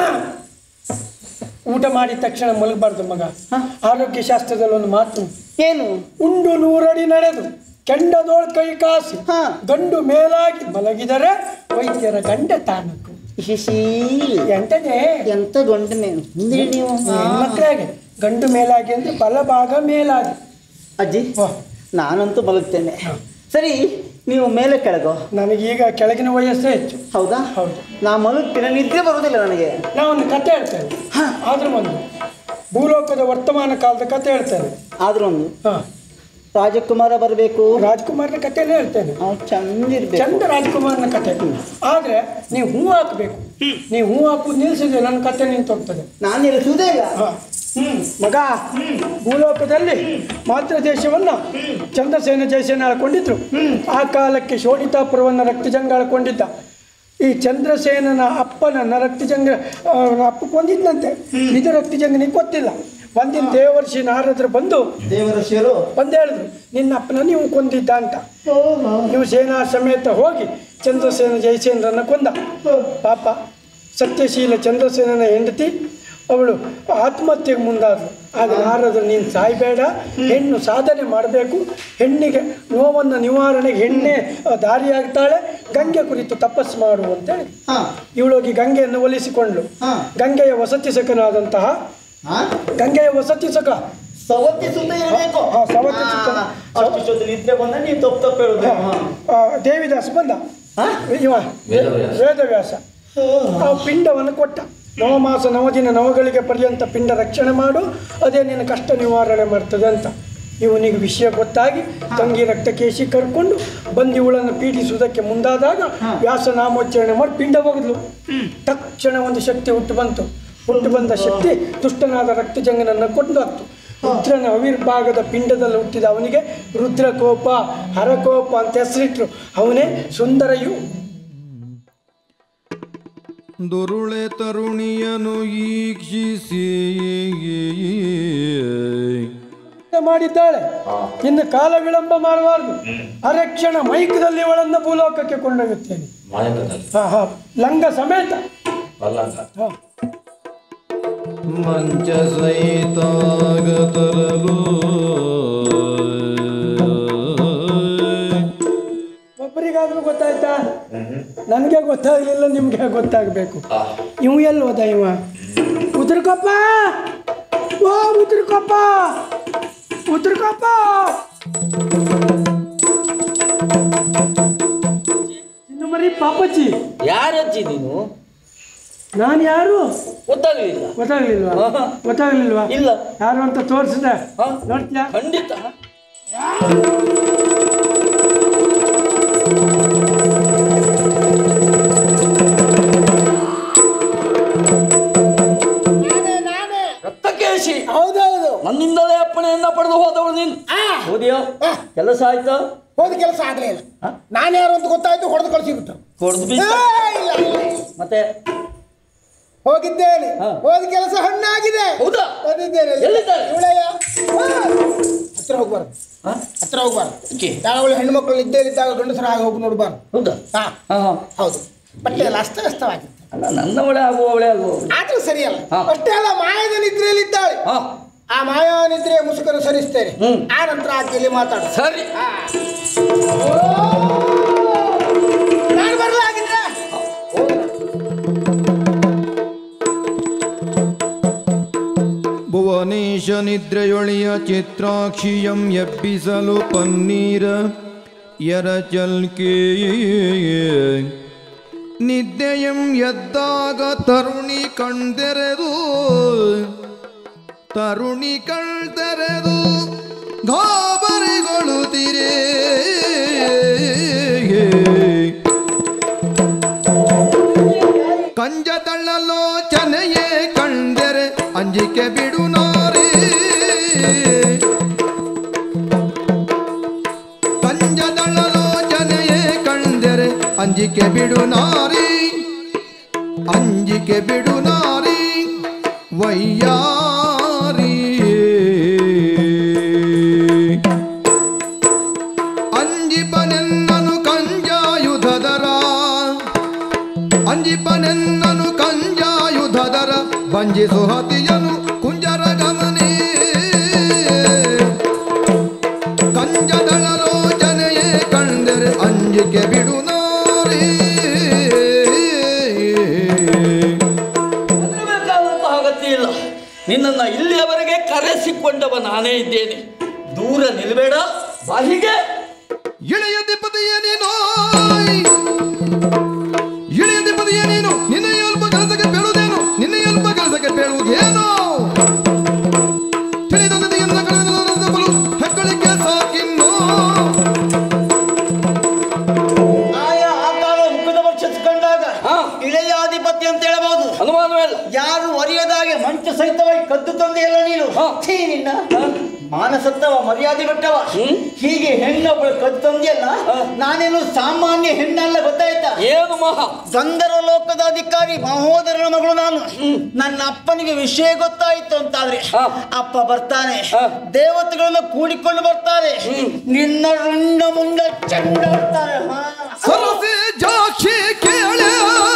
ಊಟ ಮಾಡಿದ ತಕ್ಷಣ ಮಲಗಬಾರ್ದು ಮಗ. ಆರೋಗ್ಯ ಶಾಸ್ತ್ರದಲ್ಲಿ ಒಂದು ಮಾತು, ಏನು? ಉಂಡು ನೂರಡಿ ನಡೆದು ಕೆಂಡದೋಳ್ ಕೈ ಕಾಸಿ ಹಾ. ಗಂಡು ಮೇಲಾಗಿ ಮಲಗಿದರೆ ವೈದ್ಯರ ಗಂಡ ತಾನಕ್ಕು. ಶಿಶಿ ಎಂಟನೇ ಎಂತ ಗಂಡನೇನು ನೀವು? ಹೆಣ್ಮಕ್ಳಾಗೆ ಗಂಡು ಮೇಲಾಗಿ ಅಂದ್ರೆ ಬಲಭಾಗ ಮೇಲಾಗಿ. ಅಜ್ಜಿ, ವಾ, ನಾನಂತೂ ಮಲಗ್ತೇನೆ. ಸರಿ, ನೀವು ಮೇಲೆ ಕೆಳಗೋ? ನನಗೀಗ ಕೆಳಗಿನ ವಯಸ್ಸೇ ಹೆಚ್ಚು. ಹೌದಾ? ಹೌದು. ನಾ ಮಲಗ್ತೇನೆ, ನಿದ್ರೆ ಬರುವುದಿಲ್ಲ ನನಗೆ. ನಾವೊಂದು ಕತೆ ಹೇಳ್ತೇನೆ. ಆದ್ರೂ ಒಂದು ಭೂಲೋಕದ ವರ್ತಮಾನ ಕಾಲದ ಕತೆ ಹೇಳ್ತೇನೆ. ಆದ್ರೂ ಒಂದು ಹಾ, ರಾಜಕುಮಾರ ಬರಬೇಕು. ರಾಜ್ಕುಮಾರ್ನ ಕಥೆನೇ ಹೇಳ್ತೇನೆ. ಅವ್ನು ಚಂದ ಇರ್ಬೇಕು. ಚಂದ ರಾಜ್ಕುಮಾರ್ನ ಕತೆ. ಆದ್ರೆ ನೀವು ಹೂ ಹಾಕಬೇಕು. ನೀವು ಹೂ ಹಾಕುದು ನಿಲ್ಸಿದ್ರೆ ನನ್ನ ಕತೆ ನಿಂತು ಹೋಗ್ತದೆ. ನಾನು ನಿಲ್ಲಿಸುವುದೇ ಇಲ್ಲ. ಹಾ. ಮಗ, ಭೂಲೋಕದಲ್ಲಿ ಮಾತೃ ದೇಶವನ್ನ ಚಂದ್ರಸೇನ ಜಯಸೇನ ಆಳ್ಕೊಂಡಿದ್ರು. ಆ ಕಾಲಕ್ಕೆ ಶೋಣಿತಾಪುರವನ್ನ ರಕ್ತಜಂಗ ಆಳ್ಕೊಂಡಿದ್ದ. ಈ ಚಂದ್ರಸೇನನ ಅಪ್ಪನನ್ನ ರಕ್ತಜಂಗ ಅಪ್ಪ ಕೊಂದಿದ್ದಂತೆ. ಇದು ರಕ್ತಜಂಗನಿಗೆ ಗೊತ್ತಿಲ್ಲ. ಒಂದಿನ ದೇವರ್ಷಿ ನಾರದ್ರು ಬಂದು ದೇವಋಷಿಯರು ಬಂದು ಹೇಳಿದ್ರು, ನಿನ್ನ ಅಪ್ಪನ ನೀವು ಕೊಂದಿದ್ದ ಅಂತ. ನೀವು ಸೇನಾ ಸಮೇತ ಹೋಗಿ ಚಂದ್ರಸೇನ ಜಯಸೇನರನ್ನ ಕೊಂದ. ಪಾಪ ಸತ್ಯಶೀಲ ಚಂದ್ರಸೇನನ ಹೆಂಡತಿ ಅವಳು ಆತ್ಮಹತ್ಯೆಗೆ ಮುಂದಾದಳು. ಆಗ ನಾರದ್ರು, ನೀನು ಸಾಯಬೇಡ, ಹೆಣ್ಣು ಸಾಧನೆ ಮಾಡಬೇಕು, ಹೆಣ್ಣಿಗೆ ನೋವನ್ನು ನಿವಾರಣೆಗೆ ಹೆಣ್ಣೆ ದಾರಿಯಾಗ್ತಾಳೆ, ಗಂಗೆ ಕುರಿತು ತಪಸ್ಸು ಮಾಡು ಅಂತೇಳಿ ಇವಳೋಗಿ ಗಂಗೆಯನ್ನು ಒಲಿಸಿಕೊಂಡ್ಳು. ಗಂಗೆಯ ವಸತಿ ಸಖನಾದಂತಹ ಗಂಗೆಯ ವಸತಿ ಸಖ ಸವತಿ ಸುತ್ತ ಇರಬೇಕು. ಸವತಿ ಸುತ್ತ ಅಷ್ಟು ನಿದ್ರೆ ಬಂದ ನೀವು ತಪ್ಪು ತಪ್ಪು ಹೇಳುದು. ದೇವಿದಾಸ ಬಂದ, ಇವ ವೇದವ್ಯಾಸ ಆ ಪಿಂಡವನ್ನು ಕೊಟ್ಟ. ನವಮಾಸ ನವದಿನ ನವಗಳಿಗೆ ಪರ್ಯಂತ ಪಿಂಡ ರಕ್ಷಣೆ ಮಾಡು, ಅದೇ ನಿನ್ನ ಕಷ್ಟ ನಿವಾರಣೆ ಮಾಡ್ತದೆ ಅಂತ. ಇವನಿಗೆ ವಿಷಯ ಗೊತ್ತಾಗಿ ತಂಗಿ ರಕ್ತಕೇಶಿ ಕರ್ಕೊಂಡು ಬಂದು ಇವಳನ್ನು ಪೀಡಿಸುವುದಕ್ಕೆ ಮುಂದಾದಾಗ ವ್ಯಾಸ ನಾಮೋಚ್ಚರಣೆ ಮಾಡಿ ಪಿಂಡ ಒಗೆದ್ಲು. ತಕ್ಷಣ ಒಂದು ಶಕ್ತಿ ಹುಟ್ಟು ಬಂತು. ಹುಟ್ಟು ಬಂದ ಶಕ್ತಿ ದುಷ್ಟನಾದ ರಕ್ತಜಂಗನನ್ನು ಕೊಂದು ಹಾಕ್ತು. ರುದ್ರನ ಅವಿರ್ಭಾಗದ ಪಿಂಡದಲ್ಲಿ ಹುಟ್ಟಿದ ಅವನಿಗೆ ರುದ್ರಕೋಪ, ಹರಕೋಪ ಅಂತ ಹೆಸರಿಟ್ರು. ಅವನೇ ಸುಂದರ ಯು ದುರುಳೆ ತರುಣಿಯನು ಈಕ್ಷಿಸಿ ಮಾಡಿದ್ದಾಳೆ. ಇನ್ನು ಕಾಲ ವಿಳಂಬ ಮಾಡಬಾರ್ದು. ಅರಕ್ಷಣ ಮೈಕದಲ್ಲಿ ಇವಳನ್ನು ಭೂಲೋಕಕ್ಕೆ ಕೊಂಡೊಯ್ಯುತ್ತೇನೆ. ಹಾ ಹಾ ಲಂಗ ಸಮೇತ. ಹಾ ಮಂಚ ಸಹಿತಾಗತರಲು ಒಬ್ಬರಿಗಾದ್ರೂ ಗೊತ್ತಾಯ್ತಾ? ನನಗೆ ಗೊತ್ತಾಗಲಿಲ್ಲ, ನಿಮ್ಗೆ ಗೊತ್ತಾಗಬೇಕು. ಇವು ಎಲ್ಲಿ ಹೋದ ಇವ? ಉದ್ರಕೊಪ್ಪ, ಓ ಉದ್ರಕೊಪ್ಪ, ಉದ್ರಕೊಪ್ಪ. ಇನ್ನು ಮರಿ ಪಾಪಚ್ಚಿ. ಯಾರಜ್ಜಿ ನೀನು? ನಾನು ಯಾರು ಗೊತ್ತಾಗ್ಲಿಲ್ಲ. ಗೊತ್ತಾಗ್ಲಿಲ್ವಾ? ಗೊತ್ತಾಗ್ಲಿಲ್ವಾ? ಇಲ್ಲ. ಯಾರು ಅಂತ ತೋರಿಸಿದೆ ನೋಡ್ತೀಯಾ? ಖಂಡಿತ. ರಕ್ತಕೇಶಿ. ಹೌದೌದು, ನನ್ನಿಂದಲೇ ಅಪ್ಪಣೆಯನ್ನ ಪಡೆದು ಹೋದವಳು ನೀನು. ಹೋದಿಯೋ? ಕೆಲಸ ಆಯ್ತಾ? ಹೋದ ಕೆಲಸ ಆಗ್ಲಿಲ್ಲ. ನಾನು ಯಾರು ಅಂತ ಗೊತ್ತಾಯ್ತು, ಹೊಡೆದು ಕಳಿಸಿಬಿಟ್ಟು. ಹೊಡೆದು ಇಲ್ಲ ಇಲ್ಲ ಮತ್ತೆ ಹೋಗಿದ್ದೇನೆ. ಹೋದ ಕೆಲಸ ಹಣ್ಣಾಗಿದೆ. ಹೌದಾ? ಬಂದಿದ್ದೇನೆ. ಎಲ್ಲಿದ್ದಾರೆ? ಇವಳೆಯ ಹತ್ರ ಹೋಗ್ಬಾರ್ದು, ಹತ್ರ ಹೋಗ್ಬಾರ್ದು. ಯಾವಾಗಲೂ ಹೆಣ್ಣು ಮಕ್ಕಳು ಇದ್ದೇ ಇದ್ದಾಗ ಗಂಡಸರ ಹಾಗೆ ಹೋಗಿ ನೋಡ್ಬಾರ್ದು. ಹೌದಾ? ಹಾ ಹೌದು. ಬಟ್ಟೆ ಎಲ್ಲ ಅಸ್ತವ್ಯಸ್ತವಾಗಿದೆ. ಅಲ್ಲ, ನನ್ನವಳೆ ಆಗುವವಳೆ ಆಗುವ ಆದ್ರೂ ಸರಿಯಲ್ಲ. ಅಷ್ಟೇ ಅಲ್ಲ, ಮಾಯದ ನಿದ್ರೆಯಲ್ಲಿ ಇದ್ದಾಳೆ. ಆ ಮಾಯಾ ನಿದ್ರೆ ಮುಸುಕನ್ನು ಸರಿಸ್ತೇನೆ. ಆ ನಂತರ ಆಕೆಯಲ್ಲಿ ಮಾತಾಡ. ಸರಿ. ನಾನು ಬರಲಾಗಿದ್ರೆ ಭುವನೇಶ ನಿದ್ರೆಯೊಳಿಯ ಚಿತ್ರಾಕ್ಷಿಯಂ ಎಬ್ಬಿಸಲು ಪನ್ನೀರ ಎರಚಲ್ಕೆ ನಿದ್ದೆಯಂ ಎದ್ದಾಗ ತರುಣಿ ಕಣ್ತೆರೆದು ತರುಣಿ ಕಣ್ತೆರೆದು ಗಾಬರಿಗೊಳ್ಳುತ್ತೀರೇ. ಕಂಜ ತಳ್ಳಲೋಚನೆಯೇ ಕಂಡರೆ ಅಂಜಿಕೆ ಬಿಡು ನಾರಿ. ಕಂಜ ತಳ್ಳಲೋಚನೆಯೇ ಕಂಡರೆ ಅಂಜಿಕೆ ಬಿಡು ನಾರಿ. ಅಂಜಿಕೆ ಬಿಡು ನಾರಿ ವಯ್ಯಾರಿ. ಅಂಜಿಪನೆನ್ನನು ಕಂಜಾಯುಧದರ ಅಂಜಿಪನೆನ್ನನು ಕಂಜಾಯುಧದರ ಬಂಜಿಸು ಹತಿಯನು ಕುಂಜರ ಗಮನೇ. ಕಂಜದಳಲೋಚನೆಯೇ ಕಂಡರೆ ಅಂಜಿಕೆ ಬಿಡು ನಾರಿ. ಹೆದರಬೇಕಾದಂತಹ ಅಗತ್ಯ ಇಲ್ಲ. ನಿನ್ನನ್ನ ಇಲ್ಲಿಯವರೆಗೆ ಕರೆಸಿಕೊಂಡವ ನಾನೇ ಇದ್ದೇನೆ. ದೂರ ನಿಲ್ಬೇಡ. ಬಾಹಿಗೆ ಇಳೆಯ ದಿಪದಿಯ ನೀನು ಇಳೆಯ ದಿಪದಿಯ ನೀನು ನಿನ್ನ ಅಲ್ಪ ಕೆಲಸಕ್ಕೆ ಬೇಡುವುದೇನು? ನಿನ್ನ ಅಲ್ಪ ಕೆಲಸಕ್ಕೆ ಬೇಡುವುದೇನು? ತಿಳಿದೊಂದಿಗೆಲ್ಲ ಕಳೆದ ಬಲು ಹೆಕ್ಕಳಿಗೆ ಸಾಕಿನ್ನು. ಆಯಾ ಆಕಾರ ಮುಖದ ವರ್ಷಿಸಿಕೊಂಡಾಗ ಇಳೆಯ ಅಧಿಪತಿ ಅಂತ ಹೇಳಬಹುದು. ಅನುಮಾನವಿಲ್ಲ. ಯಾರು ಒರಿಯದಾಗೆ ಮಂಚ ಸಹಿತವಾಗಿ ಕದ್ದು ತಂದೆಯಲ್ಲ ನೀನು. ಛೀ, ನಿನ್ನ ಮಾನಸತ್ತವ ಮರ್ಯಾದೆ ಬಿಟ್ಟವ. ಹೀಗೆ ಹೆಣ್ಣೊಬ್ಬಳು ಕದ್ದು ತಂದೆಯಲ್ಲ. ನಾನೇನು ಸಾಮಾನ್ಯ ಹೆಣ್ಣಲ್ಲ, ಗೊತ್ತಾಯ್ತಾ? ಏನು ಮಹಾ ಗಂಧರ್ವ ಲೋಕದ ಅಧಿಕಾರಿ ಮಹೋದರನ ಮಗಳು ನಾನು. ನನ್ನ ಅಪ್ಪನಿಗೆ ವಿಷಯ ಗೊತ್ತಾಯ್ತು ಅಂತಾದ್ರೆ ಅಪ್ಪ ಬರ್ತಾನೆ, ದೇವತೆಗಳನ್ನ ಕೂಡಿಕೊಂಡು ಬರ್ತಾರೆ, ನಿನ್ನ ರುಂಡ ಮುಂಡ ಚಂಡ ಬರ್ತಾರೆ. ಸರಸಿ ಜಾಕ್ಷಿ ಕೇಳೆ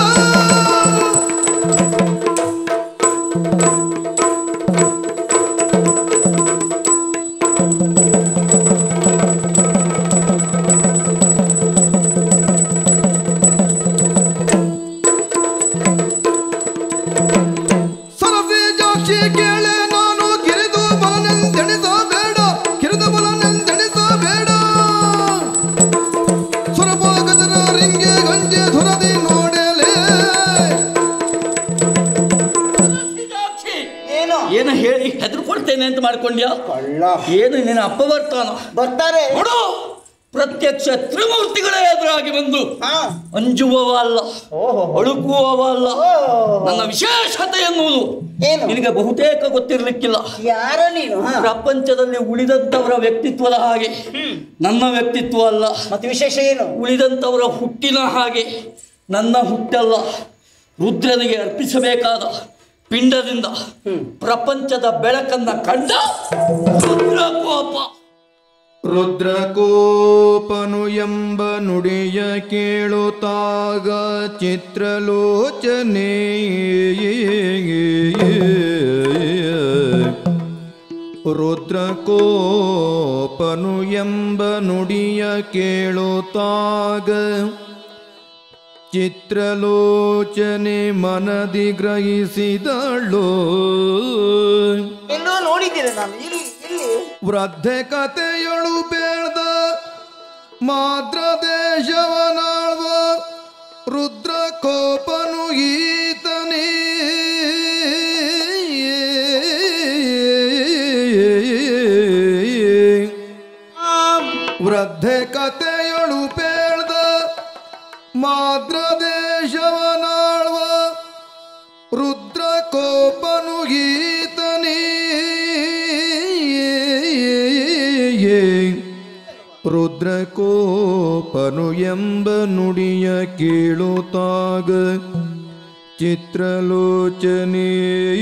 ಏನು ಹೇಳಿ ಹೆದರ್ಕೊಳ್ತೇನೆ ಅಂತ ಮಾಡ್ಕೊಂಡ್ಯಾ? ಏನು ನಿನ್ನ ಅಪ್ಪ ಬರ್ತಾನ? ಬರ್ತಾರೆ ನೋಡು, ಪ್ರತ್ಯಕ್ಷ ತ್ರಿಮೂರ್ತಿಗಳೇ ಎದುರಾಗಿ ಬಂದು ಅಂಜುವವ ಅಲ್ಲ, ಅಳುಕುವವ ಅಲ್ಲ. ನನ್ನ ವಿಶೇಷತೆ ಎನ್ನುವುದು ನಿನಗೆ ಬಹುತೇಕ ಗೊತ್ತಿರ್ಲಿಕ್ಕಿಲ್ಲ. ಯಾರ ನೀನು? ಪ್ರಪಂಚದಲ್ಲಿ ಉಳಿದಂತವರ ವ್ಯಕ್ತಿತ್ವದ ಹಾಗೆ ನನ್ನ ವ್ಯಕ್ತಿತ್ವ ಅಲ್ಲ. ಮತ್ತೆ ವಿಶೇಷ ಏನು? ಉಳಿದಂತವರ ಹುಟ್ಟಿನ ಹಾಗೆ ನನ್ನ ಹುಟ್ಟಲ್ಲ. ರುದ್ರನಿಗೆ ಅರ್ಪಿಸಬೇಕಾದ ಪಿಂಡದಿಂದ ಪ್ರಪಂಚದ ಬೆಳಕನ್ನ ಕಂಡ ರುದ್ರಕೋಪ. ರುದ್ರಕೋಪನು ಎಂಬ ನುಡಿಯ ಕೇಳುತ್ತಾಗ ಚಿತ್ರಲೋಚನೆ ರುದ್ರಕೋಪನು ಎಂಬ ನುಡಿಯ ಕೇಳುತ್ತಾಗ ಚಿತ್ರಲೋಚನೆ ಮನದಿ ಗ್ರಹಿಸಿದಳು. ಎಲ್ಲೋ ನೋಡಿದ್ದೀರ ನಾನು. ಇಲ್ಲಿ ಇಲ್ಲಿ ವೃದ್ಧೆ ಕಥೆಯೊಳು ಬೇಡ್ದ ಮಾದ್ರ ದೇಶವನಾಳ್ವ ರುದ್ರಕೋಪನು ಈತನೇ. ವೃದ್ಧೆ ಕಥೆಯೊಳು ಬೇಡ್ದ ಮಾದ್ರ ದೇಶವನಾಳ್ವ ರುದ್ರಕೋಪನು ಈತನೇ. ರುದ್ರಕೋಪನು ಎಂಬ ನುಡಿಯ ಕೇಳುತ್ತಾಗ ಚಿತ್ರಲೋಚನೆ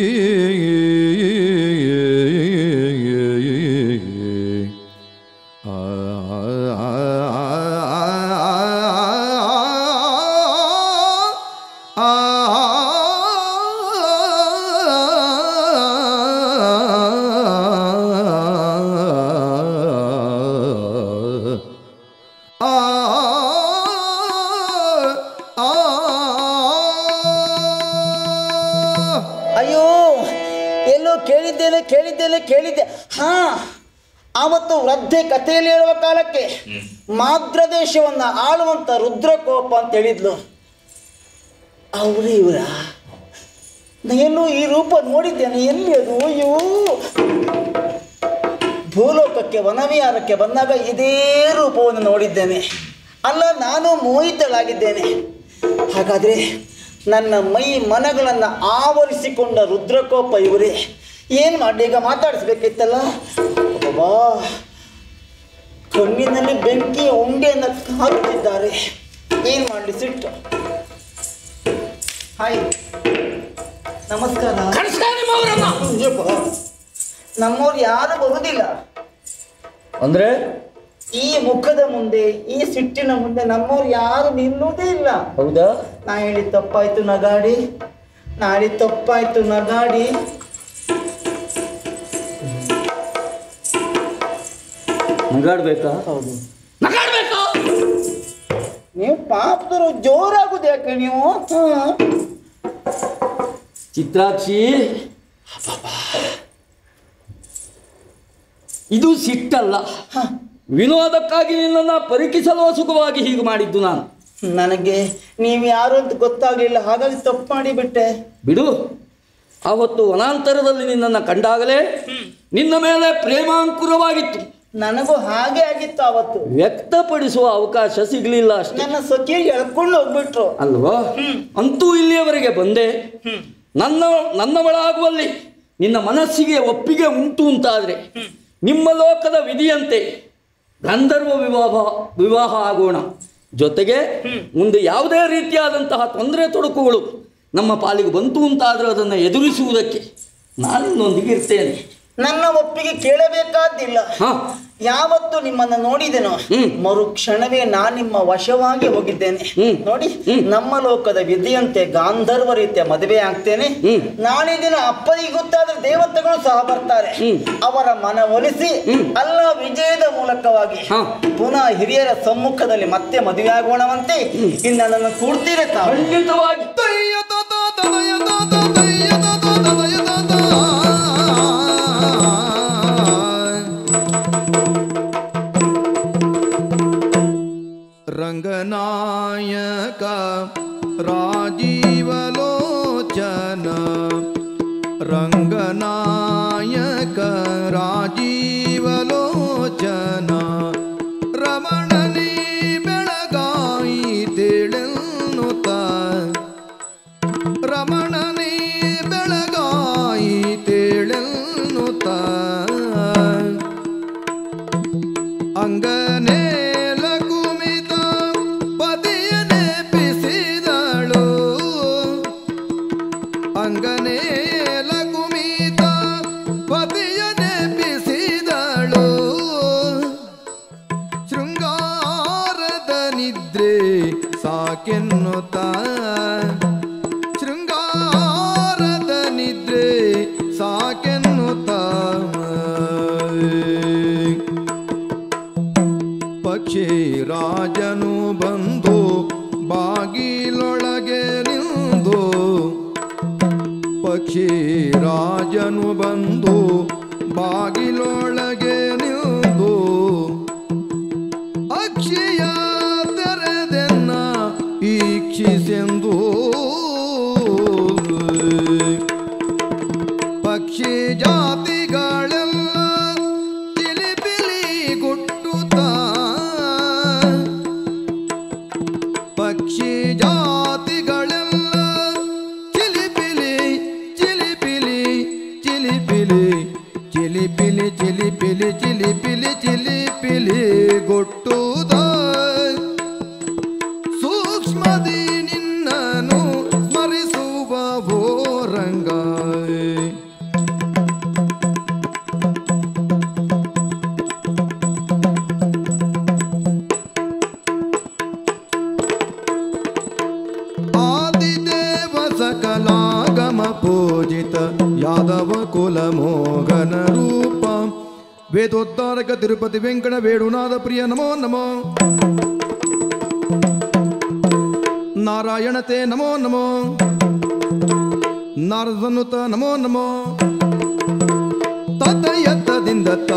ಅಯ್ಯೋ ಎಲ್ಲೋ ಕೇಳಿದ್ದೇನೆ ಕೇಳಿದ್ದೇನೆ ಕೇಳಿದ್ದೆ ಹಾ ಆವತ್ತು ವೃದ್ಧೆ ಕಥೆಯಲ್ಲಿ ಹೇಳುವ ಕಾಲಕ್ಕೆ ಮಾದ್ರ ದೇಶವನ್ನ ಆಳುವಂತ ರುದ್ರಕೋಪ ಅಂತ ಹೇಳಿದ್ಲು. ಅವರೇ ಇವರ ನಾನು ಈ ರೂಪ ನೋಡಿದ್ದೇನೆ, ಎಲ್ಲಿ ಅದು? ಅಯ್ಯೋ ಭೂಲೋಕಕ್ಕೆ ವನವಿಹಾರಕ್ಕೆ ಬಂದಾಗ ಇದೇ ರೂಪವನ್ನು ನೋಡಿದ್ದೇನೆ. ಅಲ್ಲ, ನಾನು ಮೋಹಿತಳಾಗಿದ್ದೇನೆ. ಹಾಗಾದ್ರೆ ನನ್ನ ಮೈ ಮನಗಳನ್ನು ಆವರಿಸಿಕೊಂಡ ರುದ್ರಕೋಪ ಇವರೇ. ಏನು ಮಾಡಿ ಈಗ ಮಾತಾಡಿಸ್ಬೇಕಿತ್ತಲ್ಲ. ಬಾ ಕಣ್ಣಿನಲ್ಲಿ ಬೆಂಕಿಯ ಉಂಡೆಯನ್ನು ಹಾಕುತ್ತಿದ್ದಾರೆ. ಏನು ಮಾಡಲಿ ಸಿಟ್ಟು. ಹಾಯ್ ನಮಸ್ಕಾರ. ನಮ್ಮವ್ರು ಯಾರು ಬರುವುದಿಲ್ಲ ಅಂದ್ರೆ ಈ ಮುಖದ ಮುಂದೆ, ಈ ಸಿಟ್ಟಿನ ಮುಂದೆ ನಮ್ಮವ್ರು ಯಾರು ನಿಲ್ಲುವುದೇ ಇಲ್ಲ. ಹೌದಾ? ನಾ ಹೇಳಿ ತಪ್ಪಾಯ್ತು ನಗಾಡಿ, ನಾ ಹೇಳಿ ತಪ್ಪಾಯ್ತು ನಗಾಡಿ. ನಗಾಡ್ಬೇಕಾ? ಹೌದು. ನಗಾಡ್ಬೇಕಾ? ನೀವು ಪಾಪದವರು ಜೋರಾಗುದು ಯಾಕೆ ನೀವು? ಚಿತ್ರಾಕ್ಷಿ, ಇದು ಸಿಟ್ಟಲ್ಲ, ವಿನೋದಕ್ಕಾಗಿ ನಿನ್ನನ್ನು ಪರೀಕ್ಷಿಸಲು ಸುಖವಾಗಿ ಹೀಗೆ ಮಾಡಿದ್ದು ನಾನು. ನನಗೆ ನೀವು ಯಾರು ಅಂತ ಗೊತ್ತಾಗಲಿಲ್ಲ, ಹಾಗಾಗಿ ತಪ್ಪು ಮಾಡಿಬಿಟ್ಟೆ. ಬಿಡು. ಆವತ್ತು ವನಾಂತರದಲ್ಲಿ ನಿನ್ನನ್ನು ಕಂಡಾಗಲೇ ನಿನ್ನ ಮೇಲೆ ಪ್ರೇಮಾಂಕುರವಾಗಿತ್ತು. ನನಗೂ ಹಾಗೆ ಆಗಿತ್ತು ಅವತ್ತು. ವ್ಯಕ್ತಪಡಿಸುವ ಅವಕಾಶ ಸಿಗಲಿಲ್ಲ ಅಷ್ಟೇ. ನನ್ನ ಸಖಿಯಲ್ಲಿ ಎಳ್ಕೊಂಡು ಹೋಗ್ಬಿಟ್ರು ಅಲ್ವಾ? ಅಂತೂ ಇಲ್ಲಿಯವರೆಗೆ ಬಂದೆ. ನನ್ನ ನನ್ನವಳಾಗುವಲ್ಲಿ ನಿನ್ನ ಮನಸ್ಸಿಗೆ ಒಪ್ಪಿಗೆ ಉಂಟು ಅಂತಾದರೆ ನಿಮ್ಮ ಲೋಕದ ವಿಧಿಯಂತೆ ಗಂಧರ್ವ ವಿವಾಹ ವಿವಾಹ ಆಗೋಣ. ಜೊತೆಗೆ ಮುಂದೆ ಯಾವುದೇ ರೀತಿಯಾದಂತಹ ತೊಂದರೆ ತೊಡಕುಗಳು ನಮ್ಮ ಪಾಲಿಗೆ ಬಂತು ಅಂತಾದರೆ ಅದನ್ನು ಎದುರಿಸುವುದಕ್ಕೆ ನಾನಿನ್ನೊಂದಿಗೆ ಇರ್ತೇನೆ. ನನ್ನ ಒಪ್ಪಿಗೆ ಕೇಳಬೇಕಾದಿಲ್ಲ. ಯಾವತ್ತು ನಿಮ್ಮನ್ನ ನೋಡಿದೆನೋ ಮರು ಕ್ಷಣವೇ ನಾನು ನಿಮ್ಮ ವಶವಾಗಿ ಹೋಗಿದ್ದೇನೆ. ನೋಡಿ, ನಮ್ಮ ಲೋಕದ ವಿಧಿಯಂತೆ ಗಾಂಧರ್ವ ರೀತಿಯ ಮದುವೆ ಆಗ್ತೇನೆ. ನಾಳೆ ದಿನ ಅಪ್ಪನಿಗೆ ಗೊತ್ತಾದ್ರೆ ದೇವತೆಗಳು ಸಹ ಬರ್ತಾರೆ. ಅವರ ಮನವೊಲಿಸಿ ಅಲ್ಲ ವಿಜಯದ ಮೂಲಕವಾಗಿ ಪುನಃ ಹಿರಿಯರ ಸಮ್ಮುಖದಲ್ಲಿ ಮತ್ತೆ ಮದುವೆ ಆಗೋಣವಂತೆ. ಇನ್ನು ನನ್ನನ್ನು ಕೂಡ್ತೀರ ಖಂಡಿತವಾಗಿ. ರಂಗನಾಯಕ ರಾಜೀವಲೋಚನ, ರಂಗನಾಯಕ ರಾಜೀವಲೋಚನ, ರಮಣನಿ ಬೆಳಗಾಯಿ ತಿಳಿನ್ನುತ್ತ, ರಮಣನಿ ಬೆಳಗಾಯಿ ತಿಳಿನ್ನುತ್ತ, ಅಂಗನೇ ಅಂಗನೇ ಲಘುಮಿತ ಪತಿಯನೆ ಬಿಸಿದಳು, ಶೃಂಗಾರದ ನಿದ್ರೆ ಸಾಕೆನ್ನುತ್ತ, ಶೃಂಗಾರದ ನಿದ್ರೆ ಸಾಕೆನ್ನುತ್ತ, ಪಕ್ಷಿ ರಾಜನು ಬಂದು ಬಾಗಿಲೊಳಗೆ ನಿಂದು, ಪಕ್ಷಿ ರಾಜನು ಬಂದು ಬಾಗಿಲೊಳಗೆ ನಿಂದು, ಅಕ್ಷಯ ತೆರೆದೆನ್ನ ಈಕ್ಷಿಸೆಂದು, ಪಕ್ಷಿ ಜಾತಿಗಳೆಲ್ಲ ಚಿಲಿಪಿಲಿ ಗುಟ್ಟುತ್ತ, ಪಕ್ಷಿ ಜಾತಿಗಳೆಲ್ಲ ಚಿಲಿಪಿಲಿ ಚಿಲಿಪಿಲಿ ಚಿಲಿಪಿಲಿ ಚಿಲಿಪಿಲಿ ಚಿಲಿಪಿಲಿ ಚಿಲಿಪಿಲಿ ಚಿಲಿಪಿಲಿ ಗೊಟ್ಟುದ, ಸೂಕ್ಷ್ಮದಿ ನಿನ್ನನು ಸ್ಮರಿಸುವ ರಂಗ ಆದಿದೇವ ಸಕಲಾಗಮ ಪೂಜಿತ ಯಾದವ ಕುಲ ಮೋಗನ ರೂಪ ವೇದೋದ್ಧಾರಕ ತಿರುಪತಿ ವೆಂಕಟ ವೇಣುನಾಥ ಪ್ರಿಯ ನಮೋ ನಮೋ ನಾರಾಯಣತೆ ನಮೋ ನಮೋ ನಾರದನುತ ನಮೋ ನಮೋ ತತಯತ್ತದಿಂದತ್ತ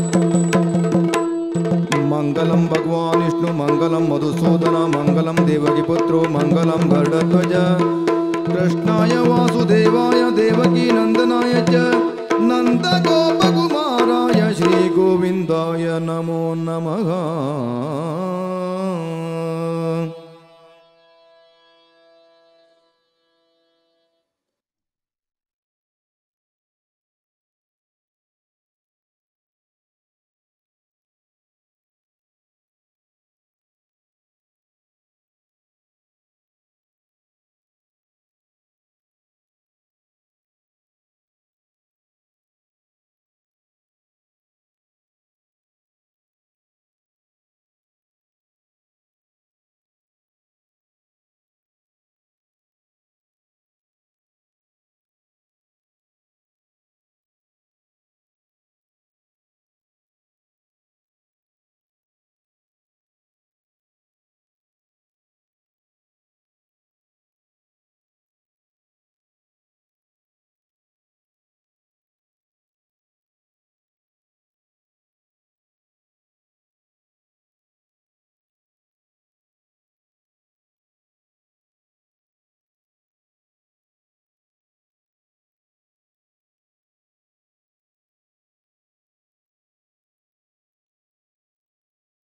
ಮಂಗಲಂ ಭಗವಾನ್ ವಿಷ್ಣು ಮಂಗಲಂ ಮಧುಸೂದನ ಮಂಗಲಂ ದೇವಕಿ ಪುತ್ರೋ ಮಂಗಲಂ ಗರುಡಧ್ವಜ ಕೃಷ್ಣಾಯ ವಾಸುದೇವಾಯ ದೇವಕಿ ನಂದನಾಯ ಚ ನಂದ ಗೋಪಕುಮಾರಾಯ ಶ್ರೀ ಗೋವಿಂದಾಯ ನಮೋ ನಮಃ.